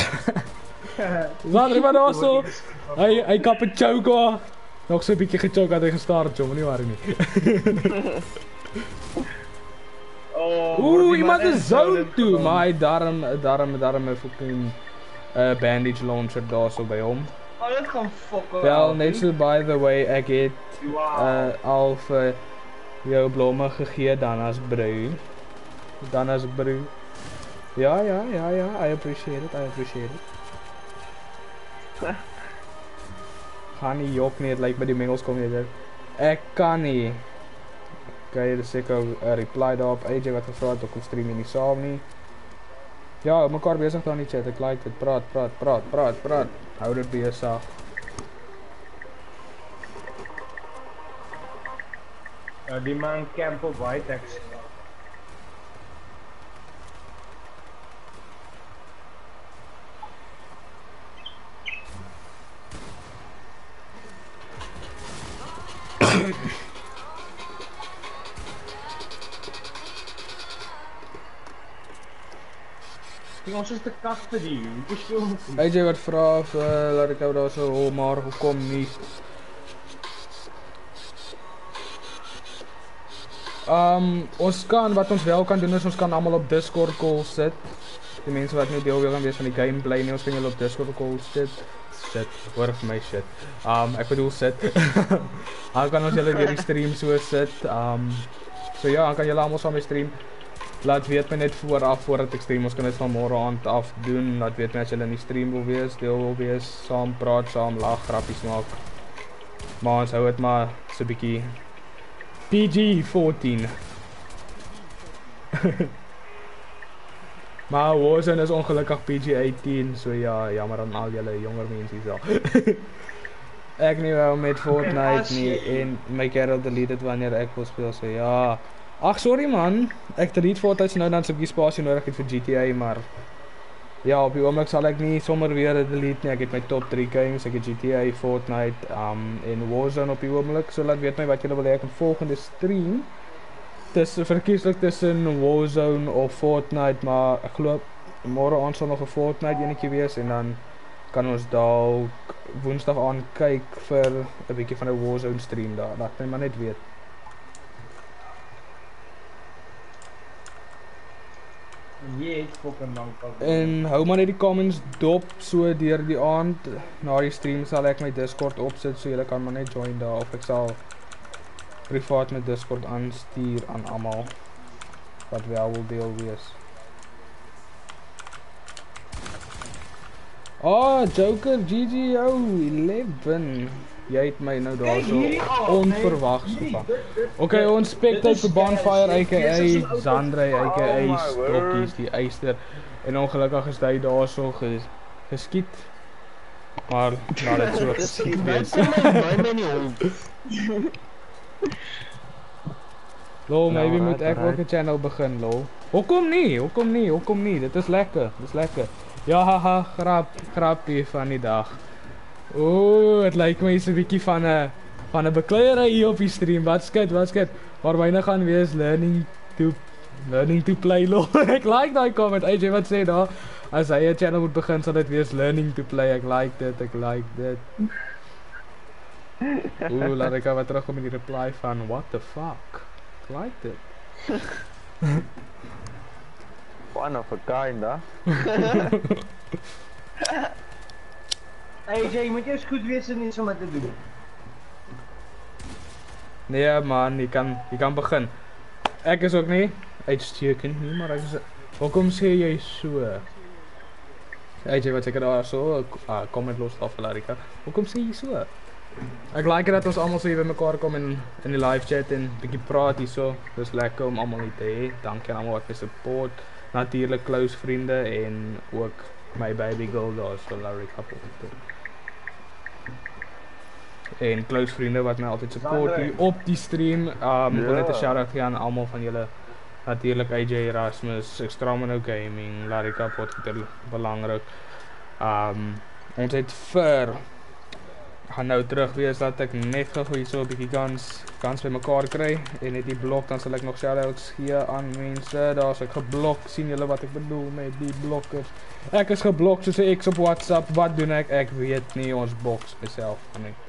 Wat maar daar so. Hy hy kap 'n choke af. Nog so 'n bietjie gechoke het hy gestaar, chom, nie waar nie. Oh, Ooh, iemand is zone toe, maar hy darm darm darm 'n fucking uh, bandage launcher daar so by hom. Oh, dit gaan fuck. Wel, net so by the way, ek het Wow. uh al vir jou blomme gegee dan as brou. Dan as brou. Ja, ja, ja, ja, I appreciate it, I appreciate it. Gaan nie jok nie, het lyk by die mengels kom jy dit. Ek kan nie. Okay, dis seker 'n reply daarop, A J wat gevra het hoekom stream jy nie saam nie. Ja, mekaar besig daar in die chat, ek like dit, praat, praat, praat, praat, praat. Hou dit besig. Uh, die man camp op Whitex. Kijk, ons is te kast vir die, hoe verspeel ons nie? A J wat vra of uh, laat ek hou daar so, oh, maar hoekom nie? Um, ons kan, wat ons wel kan doen is ons kan allemaal op Discord call sit. Die mense wat nie deel wil gaan wees van die gameplay nie, ons kan julle op Discord call sit. Sit, hoor vir my shit. Um, ek bedoel sit. Dan kan ons julle weer die stream so sit. Um, so ja, dan kan julle allemaal saam die stream. Laat weet my net vooraf voordat ek stream, ons kan dit van môre aand af doen. Laat weet my as julle in die stream wil wees, deel wil wees, saam praat, saam lag, grappies maak. Maar ons hou het maar so bietjie P G fourteen. Maar Warzone is ongelukkig P G eighteen, so ja, jammer aan al julle jonger mense hier. Ek nie wel met Fortnite nie en my kerel delete dit wanneer ek wil speel, so ja. Ag sorry man, ek delete Fortnite nou dan so 'n bietjie spasie nodig het vir G T A, maar Ja, op die oomblik sal ek nie sommer weer delete nie. Ek het my top drie games, ek het G T A, Fortnite um, en Warzone op die oomblik. So laat weet my wat julle wil hê ek in volgende stream. Dis verkieslik tussen Warzone of Fortnite, maar ek glo môre aand sal nog 'n Fortnite enetjie wees en dan kan ons dalk Woensdag aan kyk vir 'n bietjie van 'n Warzone stream daar. Laat my maar net weet. Jy het fucking lank al. En hou maar net die comments dop so deur die aand. Na die stream sal ek my Discord opsit so julle kan maar net join daar of ek sal privaat met Discord aanstuur aan almal wat wel wil deel wees. Oh, Joker G G O eleven. Jy het my nou daar so onverwags gevang. Okay, ons spectate vir Bonfire aka Zandre aka Stokkies die Eyster. En ongelukkig is hy daar so ges, geskiet. Maar laat dit so geskiet wees. Lol, maybe moet ek ook 'n channel begin, lol. Hoekom nie? Hoekom nie? Hoekom nie? Dit is lekker. Dit is lekker. Ja, haha, grap, grappie van die dag. Ooh, het lyk my so 'n bietjie van 'n van 'n bekleierery hier op die stream. Wat skit, wat skit. Maar myne gaan wees learning to learning to play lol. Ek like daai comment. A J wat sê daar, as hy 'n channel moet begin, sal dit wees learning to play. Ek like dit, ek like dit. Ooh, laat ek wat terugkom met die reply van what the fuck. Ek like dit. One of a kind, hè? Hey J, jy moet eers goed weet en iets om dit te doen. Nee man, jy kan jy kan begin. Ek is ook nie uitstekend nie, maar ek is hoekom sê jy so? Hey J, wat sê jy daar so? Ah, comment los af Larika. Hoekom sê jy so? Ek like dat ons almal so hier by mekaar kom en in die live chat en bietjie praat hierso. Dis lekker om almal hier te hê. Dankie aan almal wat my support. Natuurlik close vriende en ook my baby girl daar so Larry Couple. En close vriende wat my altyd support hier op die stream. Um wil net 'n shout out gee aan almal van julle. Natuurlik A J Erasmus, Extramino Gaming, Larry Couple dit belangrik. Um ons het vir gaan nou terug wees dat ek net gou hierso 'n bietjie kans kans by mekaar kry en net die blok dan sal ek nog shout-outs gee aan mense. Daar's ek geblok. Sien julle wat ek bedoel met die blokkers? Ek is geblok soos 'n X op WhatsApp. Wat doen ek? Ek weet nie. Ons boks myself van nie.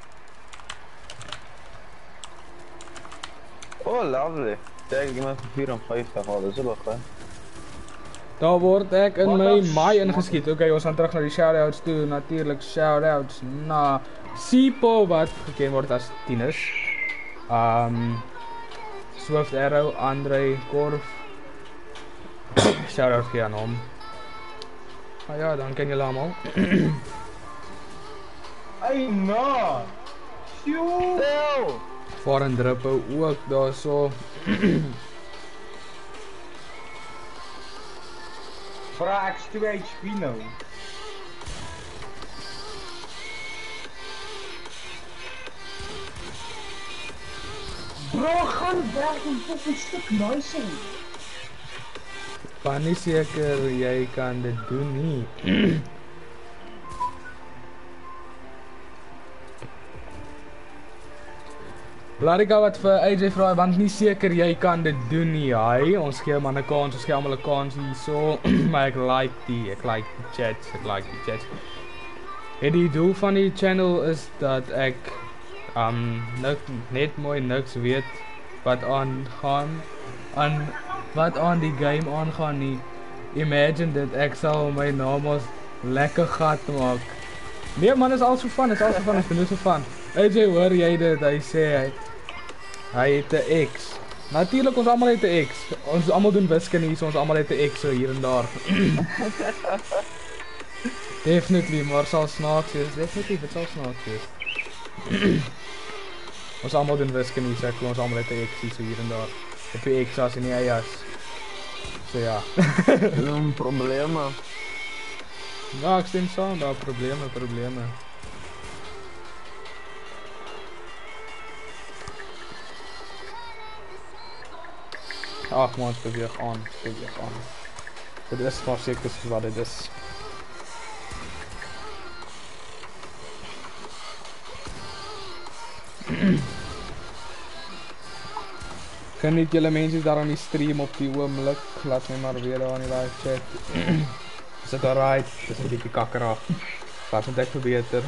Oh, lovely. Kijk, iemand van vierenvijftig al, dat is wel goed. Daar word ek in my Mai ingeskiet. Okay, ons gaan terug na die shout-outs toe. Natuurlik shout-outs na Sipo wat geken word as Tinus. Um Swift Arrow, Andre Korf. Shout-out gee aan hom. Ah ja, dan ken julle almal. Hey no. Sjoe. Foreign Drippo ook daarso. Vra ek twee H P nou. Bro, gaan weg en tot 'n stuk nice. Van nie seker jy kan dit doen nie. Larika wat vir A J vra, want nie seker jy kan dit doen nie. Hy, ons gee hom 'n kans, ons gee almal 'n kans hierso. Maar ek like die, ek like die chats, ek like die chats. En die doel van die channel is dat ek um nik, net mooi niks weet wat aangaan aan wat aan die game aangaan nie. Imagine dit ek sal my naam as lekker gat maak. Nee man, is al so fun, is al so fun, is genoeg so fun. A J, hoor jy dit? Hy sê hy hy het 'n X. Natuurlik ons almal het 'n X. Ons almal doen wiskunde hier, so ons almal het 'n X so hier en daar. Definitely, maar sal snaaks wees. Definitief, dit sal snaaks wees. Ons almal doen wiskunde, so ek glo ons almal het 'n X hier so hier en daar. Op die X as en die Y as. So ja. Een probleme. Ja, ek stem saam, daar probleme, probleme. Ach man, het beweeg aan, het beweeg aan. Dit is maar seker soos wat dit is. Geniet julle mense daar aan die stream op die oomblik. Laat my maar weer daar in die live chat. Is dit alright? Dis 'n bietjie kakkera. Laat my dit verbeter.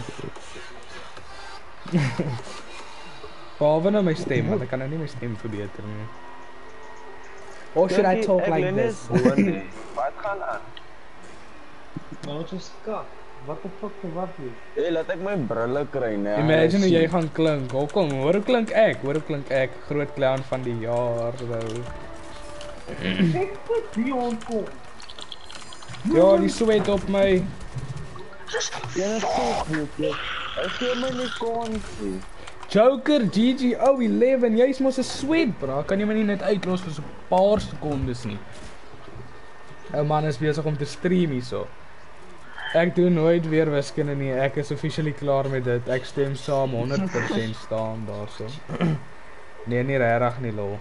Behalwe nou my stem, want ek kan nou nie my stem verbeter nie. Or should I talk like this? Wat gaan aan? Nou wat is kak? What the fuck is wat hier? Hey, laat ek my brille kry, nee. Imagine hoe jy gaan klink. Hoekom? Hoor hoe klink ek? Hoor hoe klink ek? Groot clown van die jaar, bro. Ek het die onkom. Ja, die sweat op my. Jy is so goed, jy. Ek sê my nie kon sien. Joker, G G, oh eleven, jy's mos 'n sweat, bro. Kan jy my nie net uitlos vir so 'n paar sekondes nie? Ou man is besig om te stream hierso. Ek doen nooit weer wiskunde nie. Ek is officially klaar met dit. Ek stem saam honderd persent staan daarso. Nee, nie regtig nie, lol.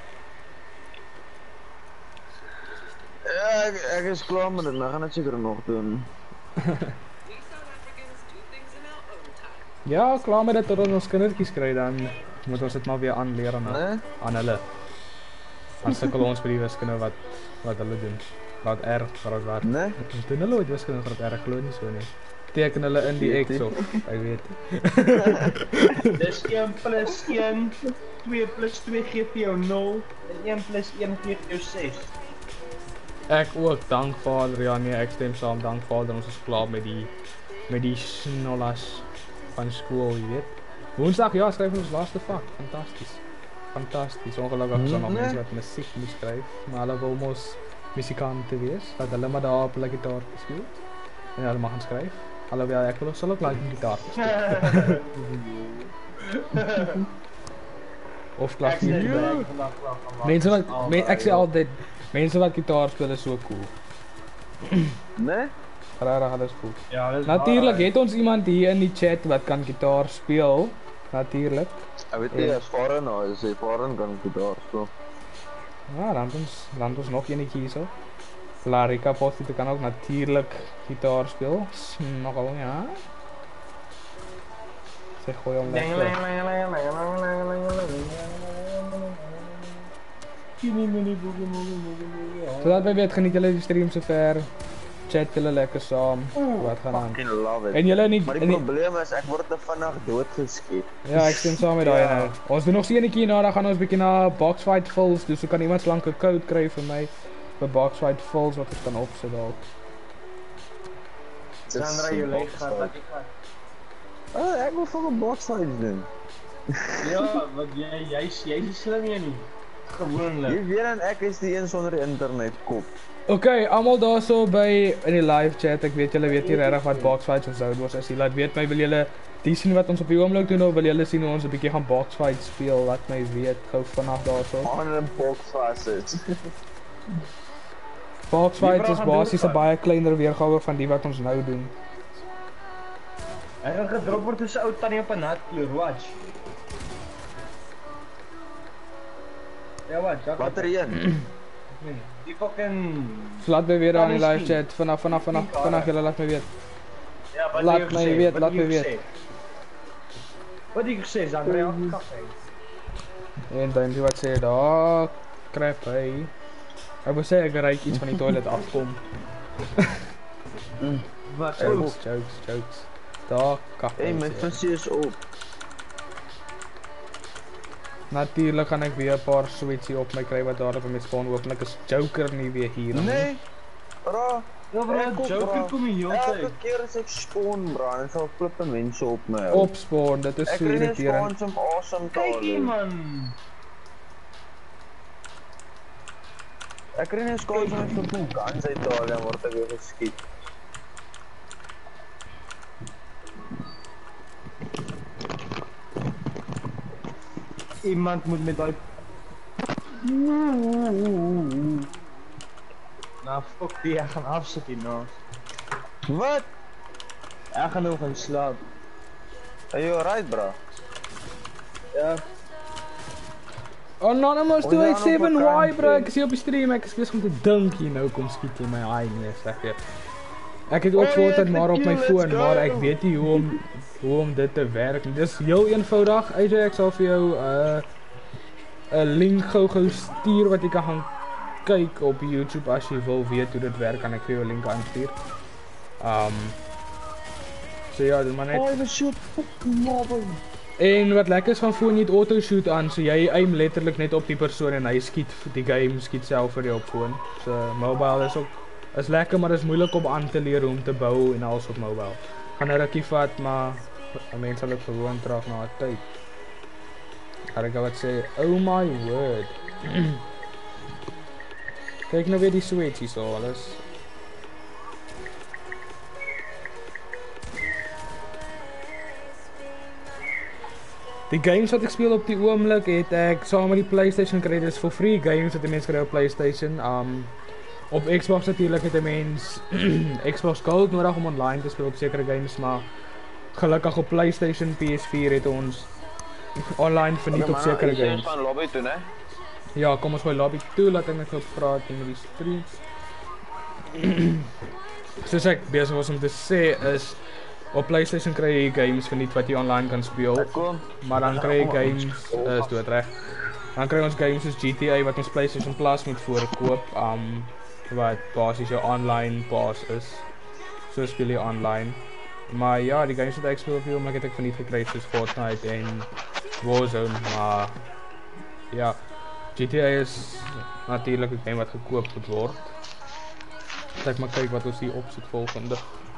Ja, ek, ek is klaar met dit. Nou gaan ek seker nog doen. Ja, klaar met dit tot ons kindertjies kry, dan moet ons dit maar weer aanleer aan, Nee? aan hulle. Dan sukkel ons vir die wiskunde wat wat hulle doen. Wat R, wat wat. Nee? Ons doen hulle ooit wiskunde wat R, glo nie so nie. Teken hulle in die X of, ek weet. Dis een plus een, twee plus twee gee vir jou nul, en een plus een gee vir jou ses. Ek ook, dank Vader, ja nee, ek stem saam, dank Vader, ons is klaar met die, met die snollas van skool, jy weet. Woensdag, ja, skryf ons laaste vak, fantasties. Fantasties, ongelukkig is daar nog mense wat musiek moet skryf, maar hulle wil mos musikante wees, dat hulle maar daar op hulle gitaar speel, en hulle mag gaan skryf. Alhoewel, ek wil ook sal ook like die gitaar speel. Of klas nie. Mense wat, men, ek sê altyd, mense wat gitaar speel is so cool. Nee? Rarig, alles cool. Ja, dis Natuurlijk het ons iemand hier in die chat wat kan gitaar speel. Natuurlijk. Ek weet nie, as foreign nou, as hy foreign kan gitaar speel. Ja, dan het ons, dan het ons nog enetjie hierso. Larika Postito kan ook natuurlijk gitaar speel. Nogal, ja. Sy gooi hom lekker. Zodat wij weet, geniet julle die stream sover. Chat julle lekker saam. Wat gaan aan? Fucking love it. En julle nie... Maar die en die- probleem is, ek word te vinnig doodgeskiet. Ja, ek stem saam met daai Ja. nou. Ons doen nog so enetjie na, dan gaan ons bietjie na Boxfight Fulls, dus so kan iemand slank 'n code kry vir my vir Boxfight Fulls wat ons kan opsit dalk. Sandra, jou leeg gaat, dat ik ga. Ah, ek wil fucking boxfights doen. Ja, want jy, jy's, jy's nie slim jy nie. Gewoonlik. Jy weet en ek is die een sonder die internet kop. Oké, okay, almal daarso by in die live chat. Ek weet julle weet nie regtig wat Boxfights of Zoud was as jy laat weet my wil julle die sien wat ons op die oomblik doen of wil julle sien hoe ons 'n bietjie gaan Boxfight speel, laat my weet gou vanaf daarso. On 'n boxfights. Boxfights is basies 'n baie kleiner weergawe van die wat ons nou doen. Hy gaan gedrop word tussen ou tannie op 'n nat kleur, watch. Ja, watch. dat- Watter een? Die fucking... So laat my weet daar in die Tannie live Steen. chat vanaf vanaf vanaf vanaf julle laat my weet. Ja, wat Laat jy my gesê, weet, wat laat jy my weet. gesê. Wat jy gesê, Sandra, ja, kak hy. En dan die wat sê daar crap hy. Ek wou sê ek ry iets van die toilet afkom. Wat Jokes, jokes, jokes. Daar kak. Hey, my visie is op. Natuurlijk gaan ek weer 'n paar switchie op my kry wat daar op my spawn. Hooplik is Joker nie weer hier nie. Nee. Bra, Ja, bro, Ek ook, Joker bra. kom hier heel elke tyd. keer as ek spawn, bra, dan sal flippe mense op my hou. Op spawn, dit is Ek so kry nie irriterend. spawns om awesome te Kyk hier, hou. man. Ek kry nie spawns om vir my guns uit te haal, dan word ek weer geskiet. Iemand moet met daai... Nou, fuck die, ek gaan afsit hierna. Wat? Ek gaan nou gaan slaap. Are you alright, bra? Ja. Anonymous Ons two eight is seven aan op Y bro, vakansie. ek is hier op die stream, ek is besig om te dink hier nou kom skiet jy my ai nee, sê ek weer. Ek het ook Oh, voortyd yes, maar op my let's foon, go. maar ek weet nie hoe om hoe om dit te werk nie. Dis heel eenvoudig. A J, ek sal vir jou 'n uh, 'n link gou-gou stuur wat jy kan gaan kyk op YouTube as jy wil weet hoe dit werk, kan ek vir jou 'n link aanstuur. Um So ja, dit maar net. Oh, was so fucking mobile. En wat lekker is van foon jy het auto shoot aan, so jy aim letterlik net op die persoon en hy skiet die game skiet self vir jou op foon. So mobile is ook is lekker, maar is moeilik om aan te leer hoe om te bou en alles op mobile. Gaan 'n rukkie vat, maar 'n mens sal dit gewoon traf na 'n tyd. Gaan ek wat sê, oh my word. Kyk nou weer die switch hier so alles. Die games wat ek speel op die oomblik het ek saam met die PlayStation kry, dis for free games wat die mense kry op PlayStation. Um op Xbox natuurlik het 'n mens Xbox Gold nodig om online te speel op sekere games, maar gelukkig op PlayStation P S four het ons online verniet op sekere games. Gaan lobby toe, né? Ja, kom ons gooi lobby toe, laat ek net gou praat hier met die streets. Soos ek besig was om te sê is op PlayStation kry jy games verniet wat jy online kan speel, maar dan kry jy games is doodreg. Dan kry ons games soos G T A wat ons PlayStation Plus moet voorkoop, um wat basies jou online pass is. So speel jy online. Maar ja, die games wat ek speel op die oomblik het ek verniet gekry soos Fortnite en Warzone, maar ja, G T A is natuurlik 'n game wat gekoop moet word. Kyk maar kyk wat ons hier opsit volgende.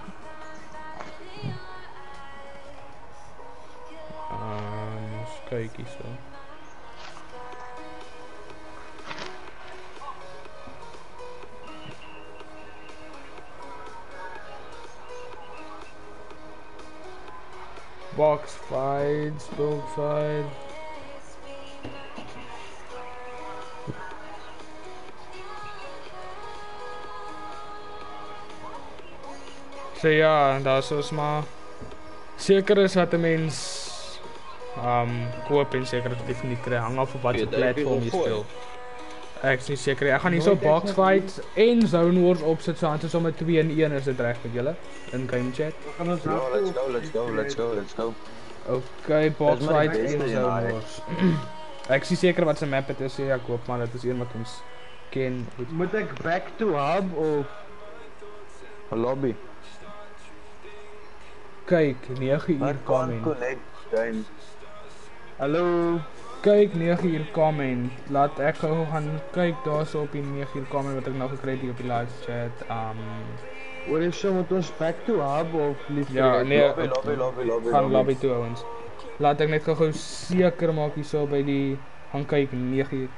Um, ons kyk hier so. Box fights, dog fight. So ja, daar is maar seker is wat 'n mens um koop en seker dat jy nie kry hang af op watter platform jy speel. Ek is nie seker nie. Ek gaan hierso Box Fights en Zone Wars opsit so aan te sommer twee in een is dit reg met julle in game chat. Gaan ons Ja, let's go, let's go, let's go, let's go. Okay, Box Dis maar die Fights en beste, Zone ja. Wars. Ek is nie seker wat se map dit is, ja, koop maar dit is een wat ons ken. Moet ek back to hub of Lobby. Kyk, nege uur Maar kan comment. connect game. hallo? Kyk, nege uur comment. Laat ek gou gaan kyk daarso op die nege uur comment wat ek nou gekry het hier op die live chat. Um Oor is so moet ons back to hub of liefde? Ja, nee, Lobby, lobby, lobby, lobby. gaan lobby toe ouens. Laat ek net gou-gou seker maak hierso by die gaan kyk nege uur.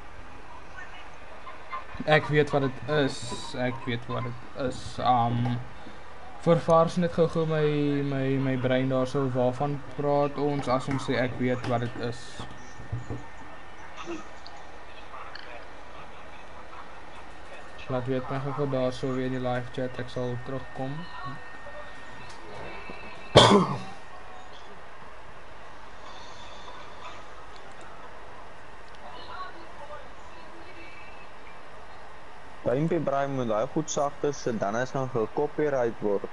Ek weet wat dit is. Ek weet wat dit is. Um vervars net gou-gou my my my brein daarso waarvan praat ons as ons sê ek weet wat dit is. Laat weet my gou-gou daarso weer in die live chat, ek sal terugkom. Duimpie braai moet daai goed sag is en dan is gaan gecopyright word.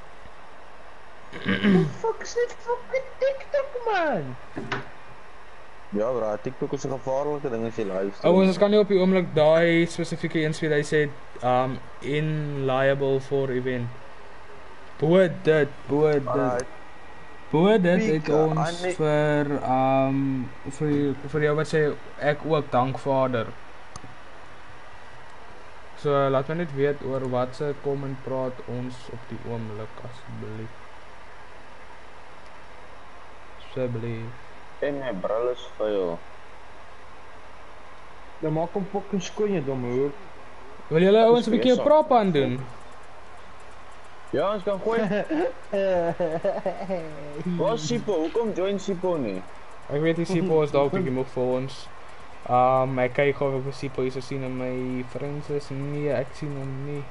Fuck sit fucking TikTok man. Ja, bra, TikTok is 'n gevaarlike ding as jy live stream. Ouens, ons kan nie op die oomblik daai spesifieke een speel. Hy sê um inliable for event. Bo dit, bo dit. Alright. Bo dit het Pika, ons Annie. vir um vir vir jou wat sê ek ook dankvader. So laat my net weet oor wat se kom en praat ons op die oomblik asseblief. Asseblief. En my bril is vuil. Dan maak hom fucking skoon jy dom hoor. Wil julle ouens 'n is bietjie 'n besig. prop aan doen? Ja, ons kan gooi. Waar is Sipo? Hoekom join Sipo nie? Ek weet die Sipo is dalk bietjie moeg vir ons. Um ek kyk of ek vir Sipo hier sien in my friends is. Nee, ek sien hom nie.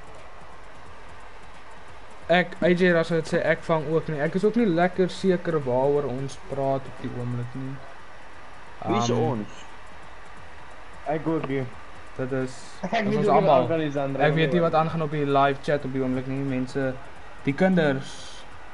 Ek A J as dit sê ek vang ook nie. Ek is ook nie lekker seker waaroor ons praat op die oomblik nie. Wie is Um, ons? Ek ook nie. Dit is Ek dit is weet ons ook nie almal. aangaan die Sandra. Ek weet nie wat aangaan op die live chat op die oomblik nie. Mense, die kinders.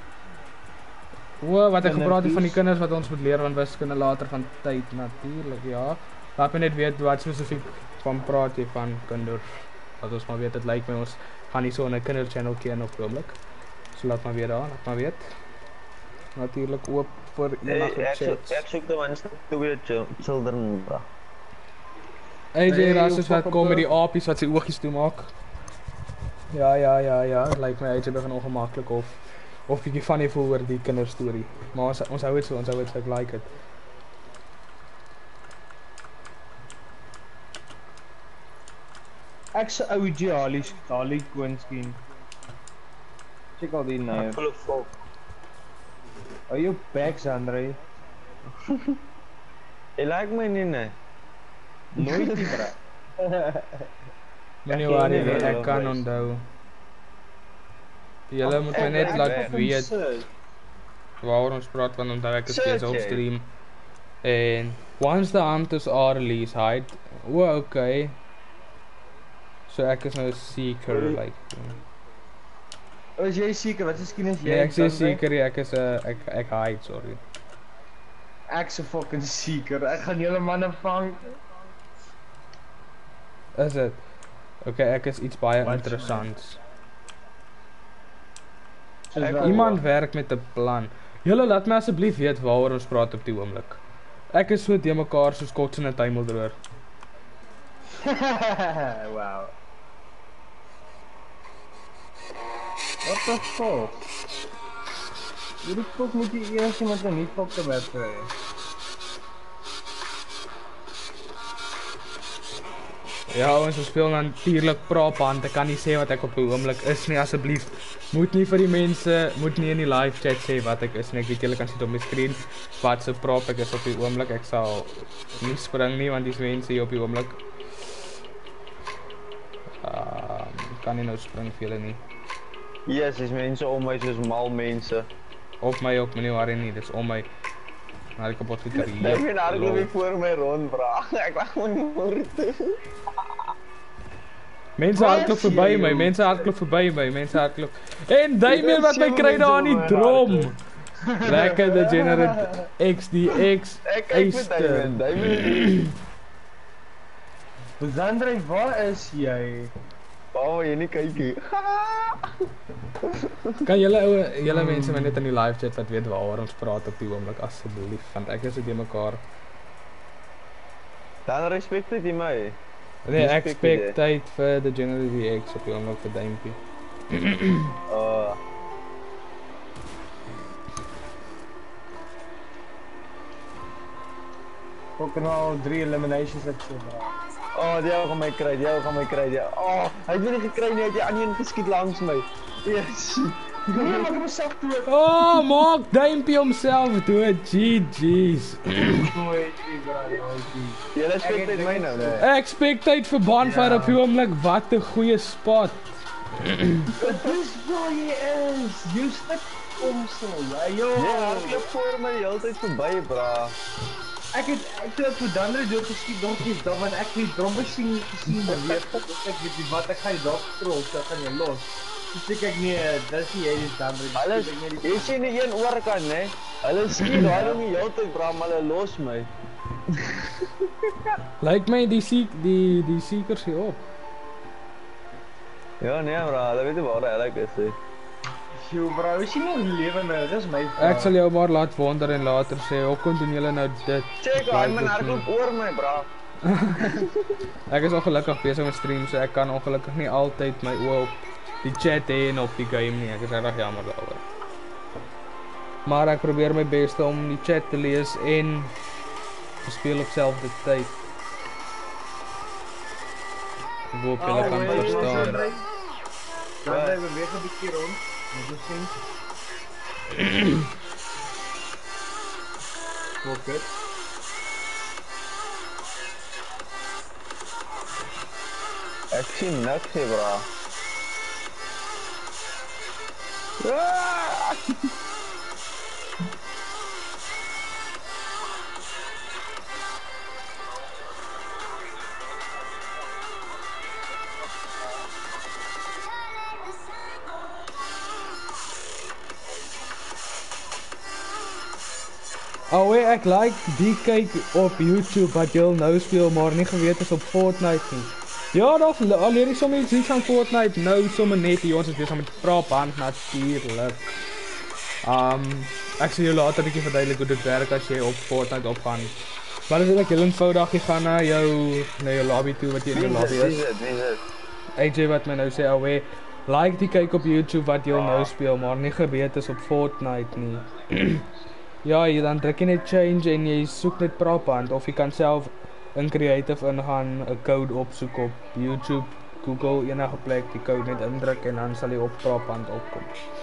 O, wat ek gepraat het van die kinders wat ons moet leer van wiskunde later van tyd natuurlik, ja. Laat my net weet wat spesifiek van praat jy van kinders. Dat ons maar weet, dit lyk my ons gaan nie so 'n kinderchannel ken op die oomblik. So laat maar weet daar, laat maar weet. Natuurlik oop vir enige Ek soek chats. ek soek ten minste twee children. bra. A J Hey, Ras hoe is wat fuck kom op met die- die apies wat sy oogies toe maak. Ja, ja, ja, ja, lyk my A J begin ongemaklik of of bietjie funny voel oor die kinderstorie. Maar ons ons hou dit so, ons hou dit so, ek like dit. Ek se ou G Harley Harley Quinn. Check al die nou. Full of folk. Hou jou bek, Sandra. Jy like my nie nee. Nooit nie, bra. Moenie Ek worry ken nie, nie ek hulle kan voice. onthou. Julle moet my ek- net ek- laat ek- weet waaroor ons praat want onthou ek is Search besig op jy? stream. En once the hunters are released, hy o, okay. So ek is nou 'n seeker Sorry. like. O, is jy seker wat se skien is jy? Nee, ek sê Sandra? seker nie, ek is 'n ek ek hide, sorry. Ek se fucking seker. Ek gaan julle manne vang. Is dit? Okay, ek is iets baie Wat? interessants. Soos Ek- wat? Iemand werk met 'n plan. Julle laat my asseblief weet waaroor ons praat op die oomblik. Ek is so te mekaar soos kots in 'n tuimeldroër. Wow. What the fuck? Hoe die fuck moet jy eers iemand 'n nie fuck te wet kry? Ja, ons speel natuurlik Prapant. Ek kan nie sê wat ek op die oomblik is nie, asseblief. Moet nie vir die mense, moet nie in die live chat sê wat ek is nie. Ek weet julle kan sien op my skerm wat se prop ek is op die oomblik. Ek sal nie spring nie want dis mense hier op die oomblik. Ehm um, kan nie nou spring vir julle nie. Yes, dis mense om my soos mal mense. Op my ook, moenie worry nie, dis om my. Maar ek kapot geker hier. Ek ben hardloop hier voor my rond, bra. Ek wag my moer toe. Mense Waar hardloop is verby jy, my, joh? mense hardloop verby my, mense hardloop. En Damien wat my Sewe kry daar aan die mense om my drom. Lekker degenerate X D X. Ek kyk met Diamond, Diamond. Sandra, waar is jy? Waar wil jy nie kyk nie? Kan julle ou julle mense my net in die live chat wat weet waaroor ons praat op die oomblik asseblief, want ek is dit te mekaar. Dan respekteer jy my. Nee, ek Respect vir spek tyd vir degenerate X op die oomblik vir duimpie. Uh Fucking al drie eliminations het so bra. Oh, die ou gaan my kry, die ou gaan my kry. Die oh, hy het my nie gekry nie, hy het die ander een geskiet langs my. Yes. Nee, maar ek het myself dood. Oh, maak duimpie homself dood. G G's. Nooit nie, bra, nooit nie. Jy Ek respek het dit my nou. niks, nee. Ek spek tyd vir Bonfire Ja. op die oomblik. Wat 'n goeie spot. Dis waar jy is. Jy stuk komsel. Ja, Jy joh. hardloop voor my die hele tyd verby, bra. Ek het ek het vir Dandre dood geskiet donkies daar want ek het dromme sien gesien beweeg. Dus ek weet nie wat ek gaan dalk skrol, so gaan jy los. Dis ek ek nee, dis nie jy dis Dandre. Alles, jy sien die een oorkant, né? Hulle skiet daai ding die hele tyd, bra, maar hulle los my. Lyk my die seek die die seekers hier op. Ja, nee, bra, hulle weet nie waar hy eigenlijk is, hè. Yo bro, is jy nog lewende? Dis my Ek sal jou maar laat wonder en later sê, hoekom doen julle nou dit? Check, hy man hardloop oor my, bra. Ek is ongelukkig besig met stream, so ek kan ongelukkig nie altyd my oë op die chat hê en op die game nie. Ek is regtig jammer daaroor. Maar ek probeer my bes om die chat te lees en te speel op selfde tyd. Ek hoop julle kan verstaan. Dan beweeg 'n bietjie rond. Moet jy sien. Oké. Ek sien niks, hè, bra. Ah! Oh wait, ek like die kyk op YouTube wat jy nou speel, maar nie geweet is op Fortnite nie. Ja, daar's al hierdie sommer iets aan Fortnite nou sommer net hier ons is besig met Prapant natuurlik. Um ek sal jou later 'n bietjie verduidelik hoe dit werk as jy op Fortnite opgaan. Maar dit is ek heel eenvoudig, jy gaan na jou na jou lobby toe wat jy in jou lobby is. A J wat my nou sê, oh wait, like die kyk op YouTube wat jy nou speel, maar nie geweet is op Fortnite nie. Ja, jy dan druk jy net change en jy soek net Prapant of jy kan self in Creative ingaan, 'n code opsoek op YouTube, Google, enige plek, die code net indruk en dan sal jy op Prapant opkom.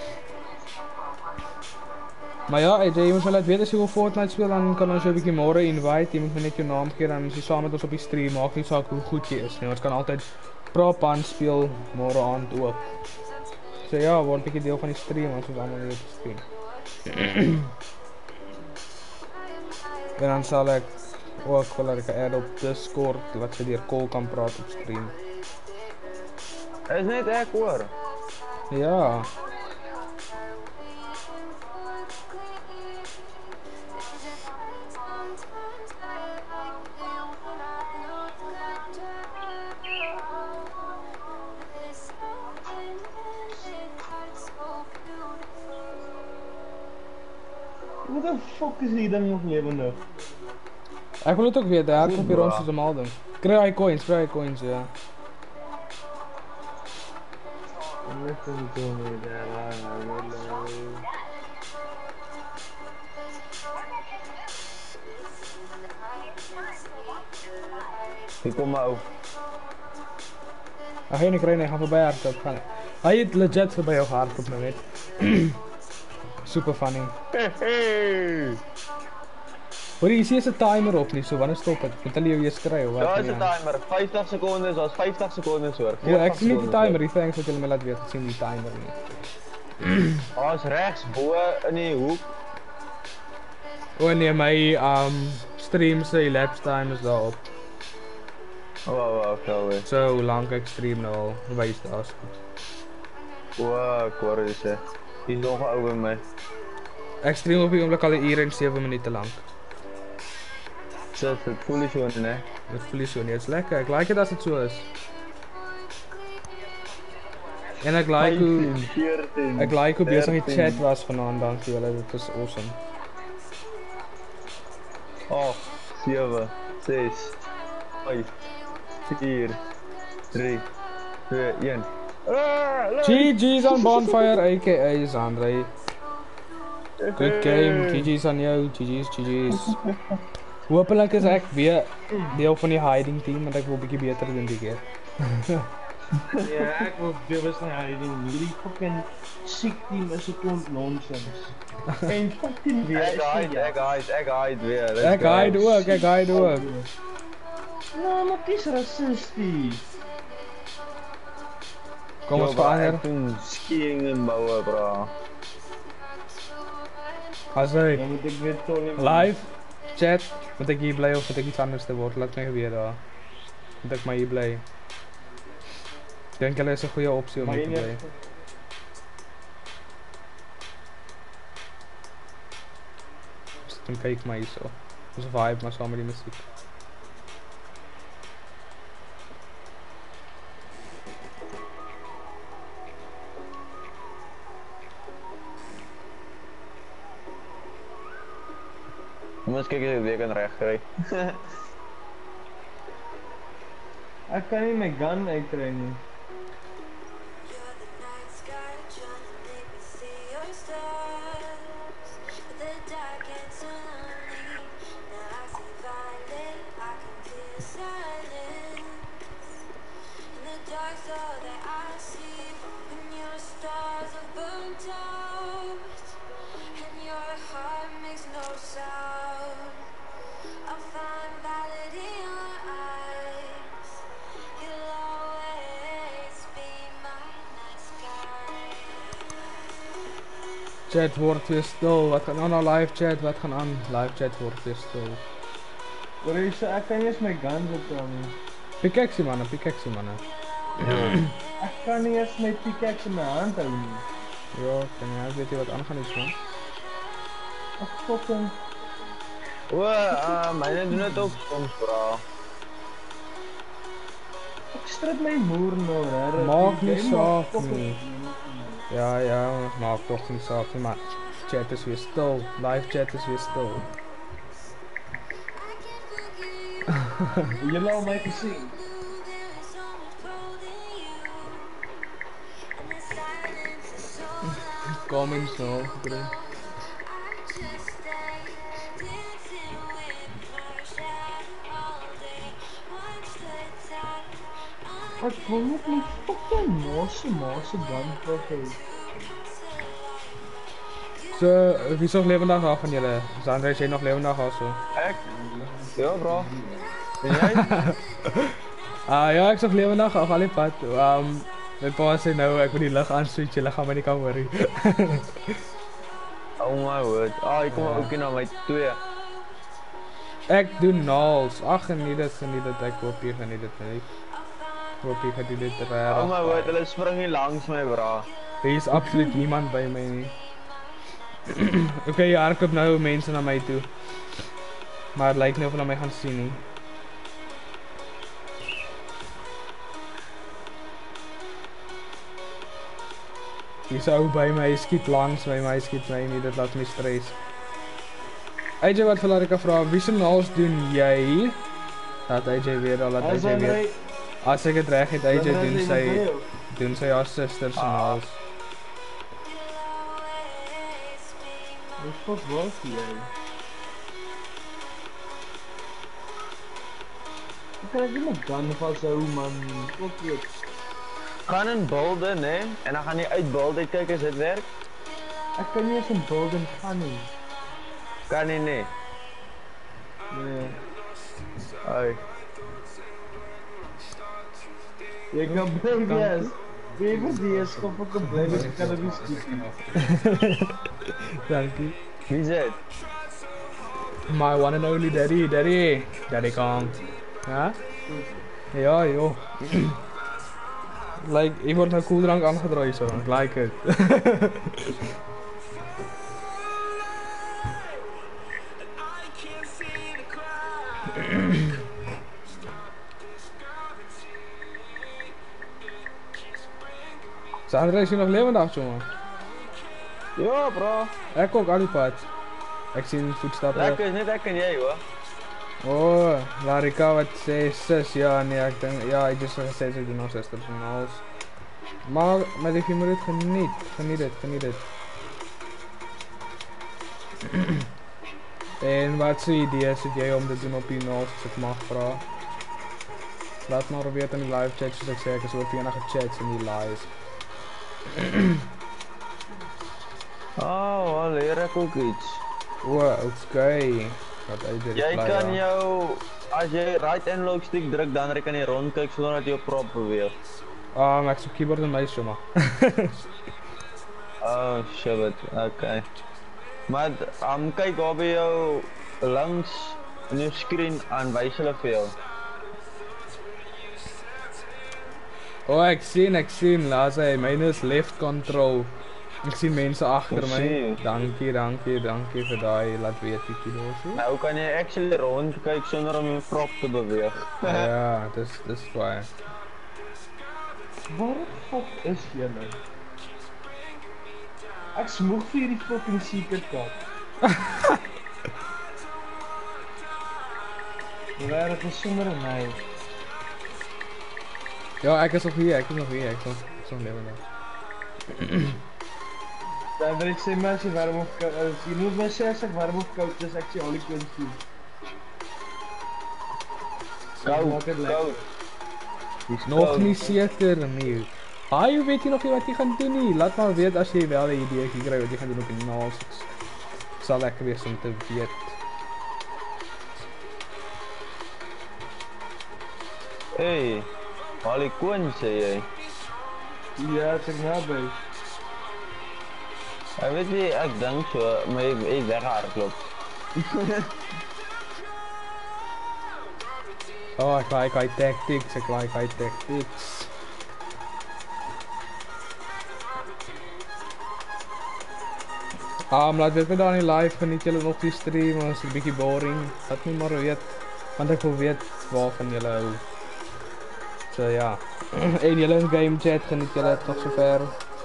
Maar ja, A J, jy moet my laat weet as jy wil Fortnite speel, dan kan ons jou 'n bietjie môre invite, jy moet my net jou naam gee, dan is jy saam met ons op die stream, maak nie saak hoe goed jy is nie, ons kan altyd Prapant speel môre aand ook. So ja, word 'n bietjie deel van die stream, ons is almal hier op die stream. En dan sal ek ook wil ek add op Discord, wat jy deur call kan praat op stream. Is net ek hoor. Ja. Wat the fuck is die ding nog lewendig? Ek wil dit ook weet, daar kom hier ons is almal ding. Kry hy coins, kry hy coins, ja. Listen to me, daar. Hier kom maar ou. Ag, hy nie kry nie, gaan verby hardloop gaan. Hy het legit verby jou gehardloop nou net. Super funny. Hey. Hoor jy sê is 'n timer op nie, so wanneer stop dit? Moet hulle jou eers kry of wat? Daar is 'n timer, vyftig sekondes, daar's vyftig sekondes hoor. Ja, ek sien nie die timer, die thanks dat julle my laat weet, ek sien die timer nie. Daar's regs bo in die hoek. O nee, my um stream se elapsed time is daarop. Oh, wow, wow, okay. So hoe lank ek stream nou al, wys daar so. Wow, ek hoor jy sê. Dis nog 'n ou by my. Ek stream op die oomblik al 'n uur en sewe minute lank. So dit voel nie so nee. Dit voel so nie, dit's lekker. Ek like dit as dit so is. En ek like hoe ek like hoe besig die chat was vanaand, dankie julle, dit was awesome. agt, sewe, ses, vyf, vier, drie, twee, een. G G's on Bonfire, aka Zandre. Good game, G G's on jou, G G's, G G's. Hopelijk is ek weer deel van die hiding team, want ek wil 'n bietjie beter doen die keer. Ja, ek wil bewus van hiding. Hierdie fucking siek team is 'n klomp nonsens. En fucking weer. Ek hide, ek hide, ek hide weer. Ek hide ook, ek hide ook. Nou, maar dis rassisties. Kom ons verander. Ek doen skiing en boue, bra. As hy Dan moet ek weer Tony live chat, moet ek hier bly of moet ek iets anders te word? Laat my weet daar. Moet ek maar hier bly. Dink hulle is 'n goeie opsie om hier te bly. Sit kyk maar hierso. Ons vibe maar saam met die musiek. Moet kyk jy weer kan reg kry. Ek kan nie my gun uitkry nie. Chat word weer stil, wat gaan aan nou live chat, wat gaan aan? Live chat word weer stil. Hoor jy sê ek kan nie eens my gun optel nie. Pickaxe manne, pickaxe manne. Ek kan nie eens my pickaxe in my hand hou nie. Ja, kan jy weet jy wat aangaan is man? Ek fucking O, uh, myne doen dit ook soms, bra. Ek strit my moer nou, hè. Maak nie saak nie. Ja, ja, maak toch nie saak nie, maar chat is weer stil. Live chat is weer stil. Julle al my gesien? Comments nou, bro. Ek wil net my fucking maasse maasse dan fucking. So, wie is nog levendig af van julle? Sandra, is jy nog levendig af so? Ek? Ja, bro. En jy? Ah, ja, ek is nog levendig af al die pad. Um, my pa sê nou, ek moet die lig aanswitch, julle gaan my nie kan hoor nie. Oh my word. Ah, ek kom Ja. ook hier na my twee. Ek doen naals. Ag, geniet dit, geniet dit. Ek hoop jy geniet dit nie. Ek hoop jy geniet dit reg. Oh my word, hulle spring hier langs my, bra. Hier is absoluut niemand by my nie. Okay, ja, ek koop nou mense na my toe. Maar het lyk nie of hulle my gaan sien nie. Hier is ou by my, hy skiet langs my, maar hy skiet my nie, dit laat my stres. A J, wat vir laat ek vra, wie se naals doen jy? Laat A J weer, laat A J weer. As ek het reg het, A J doen sy, doen sy haar sister se naals. Wat was jy? Ek kan nie my gun vashou man, wat weet. Gaan in bulde, nee, en dan gaan jy uit bulde kyk as dit werk. Ek kan nie eens in building gaan nie. Kan nie, nee. Nee. Ai. Jy kan bly wees. Wie vir die is kom ek kan bly wees, ek kan nie skiet. Dankie. Wie is dit? My one and only daddy, daddy. Daddy Kong. Ja? Ja, joh. Like, hier word nou koeldrank aangedraai so, ek like it. Sandra, is jy nog lewendig, jongen? Ja, bro. Ek ook al die pad. Ek sien voetstappe. Lekker is net ek en jy, hoor. Oh, Larika wat sê sis, ja nee, ek dink, ja, ek het gesê sy doen ons sisters en alles. Maar, maar jy moet dit geniet, geniet dit, geniet dit. En wat se idee het jy om te doen op die naals as ek mag vra? Laat maar weet in die live chat soos ek sê, ek is oop enige chats in die live. Oh, wel leer ek ook iets. O, okay. Wat uit die Jy reply, kan ja. jou, as jy right analog stick druk, dan kan jy rondkyk sonder dat jou prop beweeg. Ah, maar ek so keyboard en muis, maar. Oh, shit, okay. Maar, um, kyk waar by jou langs in jou screen aan wys hulle vir jou. Oh, ek sien, ek sien, laat hy, myne is left control. Ek sien mense agter my. Dankie, dankie, dankie vir daai laat weet ek kilos. Nou kan jy actually rond kyk sonder om jou prop te beweeg. Ja, dis dis waar. Waar die fuck is julle? Ek smoeg vir hierdie fucking secret card. Waar het is sonder my? Ja, ek is nog hier, ek is nog hier, ek is nog, ek is nog lewendig. Dan wil ek sê my as jy warm of koud is, jy moet my sê as ek warm of koud is, ek sê al die kunst toe. Koud, koud. Nog nie seker nie. Haai, hoe weet jy nog nie wat jy gaan doen nie? Laat maar weet as jy wel 'n idee kry wat jy gaan doen op die naals. Sal lekker wees om te weet. Hey, al die koon sê jy? Ja, ek is naby. Ek weet nie, ek dink so, maar jy het weghardloop. Oh, ek like hy tactics, ek like hy tactics. Um, laat weet my daar in die live, geniet julle nog die stream, ons is 'n bietjie boring. Laat my maar weet, want ek wil weet waarvan julle hou. So ja, en julle in game chat, geniet julle tot sover.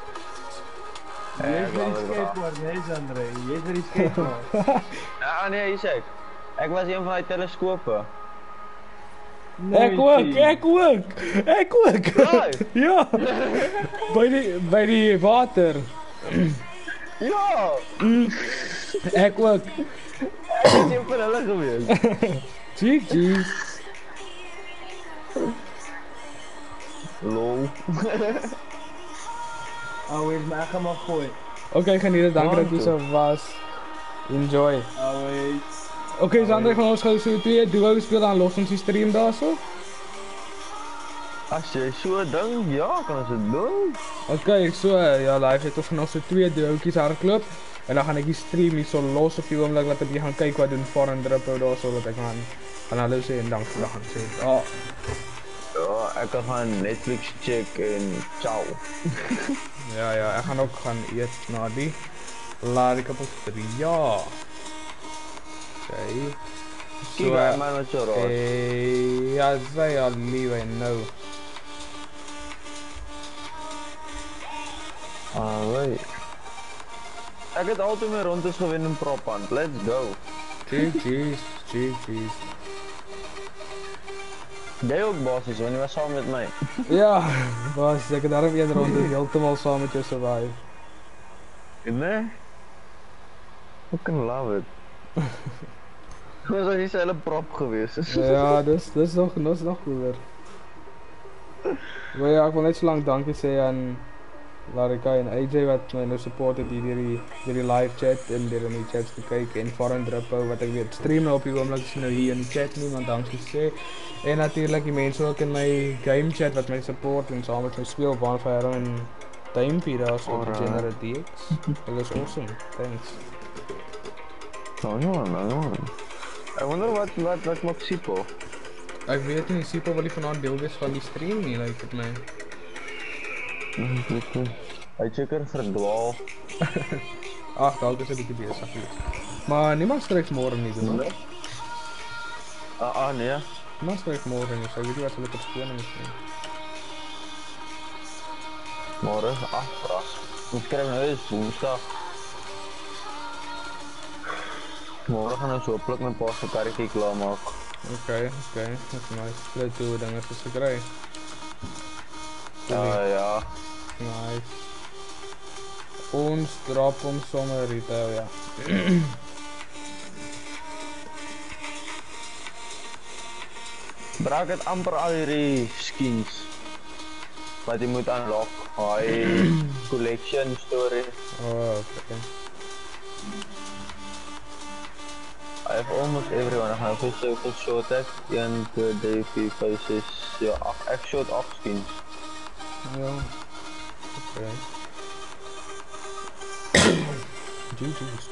Jy is vir die skateboard, nee Andre, jy is vir die skateboard. Ja nee, hier sê ek. Ek was een van die teleskope. Ek ook, ek ook, ek ook. Right. Ja, by die, by die water. Ja! Ek ook. Ek is een van hulle gewees. Cheek, cheek. Lol. Alwees, maar ek gaan maar gooi. Oké, geniet het, dankie dat jy so was. Enjoy. Alwees. Oké, Sander, gaan ons gou so twee duo speel, dan los ons die stream daar so. As jy so ding, ja, kan ons dit doen. Oké, so, ja, live het ons nog so twee duootjies hardloop. En dan gaan ek die stream hier so los op die oomblik, laat ek hier gaan kyk wat doen Foreign Drippo daar so, dat ek gaan, gaan hallo sê en dank vir dag gaan sê. Oh. Ja, ek gaan Netflix check en ciao. Ja, ja, ek gaan ook gaan eet na die Larikappels drie, ja. Oké. Kijk bij mij met je roos. Eh, ja, zij al liever nou. Ah, wait. Ik heb altijd meer rondes gewin in prophand. Let's go. G G's, G G's. Jij ook basis, want je was samen met mij. Ja, basis, ik heb daarom één ronde helemaal samen met je survive. Nee? Fucking love it. Dat is niet zo'n hele prop geweest. Ja, dat is, dat is nog, dat is nog cooler. Maar ja, ik wil net zo lang dankje zeggen aan Larika en A J wat mij nou supporten die die, die live chat en die in die chats gekeken en Foreign Drippo wat ik weer streamen op die oomlik is nou hier in die chat niemand dankje sê. En natuurlijk die mensen ook in mijn game chat wat mij support en samen met my speel Bonfire en Timepie daar so op Degenerate D X. Dat is awesome, thanks. Nou ja, nou ja. Ik wonder wat, wat, wat maakt Sipo? Ik weet niet, Sipo wil die vanavond deel wees van die stream nie, lijkt het mij. Hij zeker verdwaal. Ach, dalk is een beetje bezig. Maar niemand straks morgen niet doen, hè? Ah, ah, nee. Niemand straks morgen niet, zo weet je wat ze lekker spelen misschien. Morgen, afspraak. Ik krijg nou eens woensdag. Morgen gaan we zo pluk mijn pas een karretje klaarmaken. Oké, oké, dat is nice. Leuk doen we dan even ze krijgen. Ja, ja. Nice. Ons drop om sommer retail, ja. Braak het amper al die skins wat je moet unlock. Hoi, collection story. Oh, oké. Okay. I have almost everyone. I have zoveel short act. one, two, three, four, five, six, ja, acht, echt short acht skins. Ja, oké. Okay. G G's.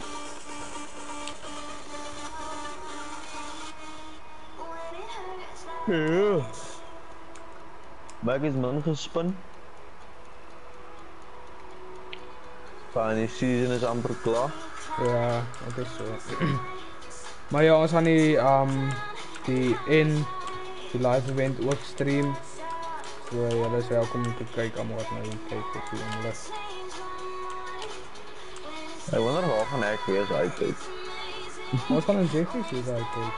Ja. Back is man gespin. Van die season is amper klaar. Ja, dat is zo. Maar ja, ons gaan die, um, die in die live event ook stream. So julle is welkom om te kyk aan wat nou kyk op die oomblik. Ek wonder waar gaan ek wees uitkyk. Ons gaan in Jeffries wees uitkyk.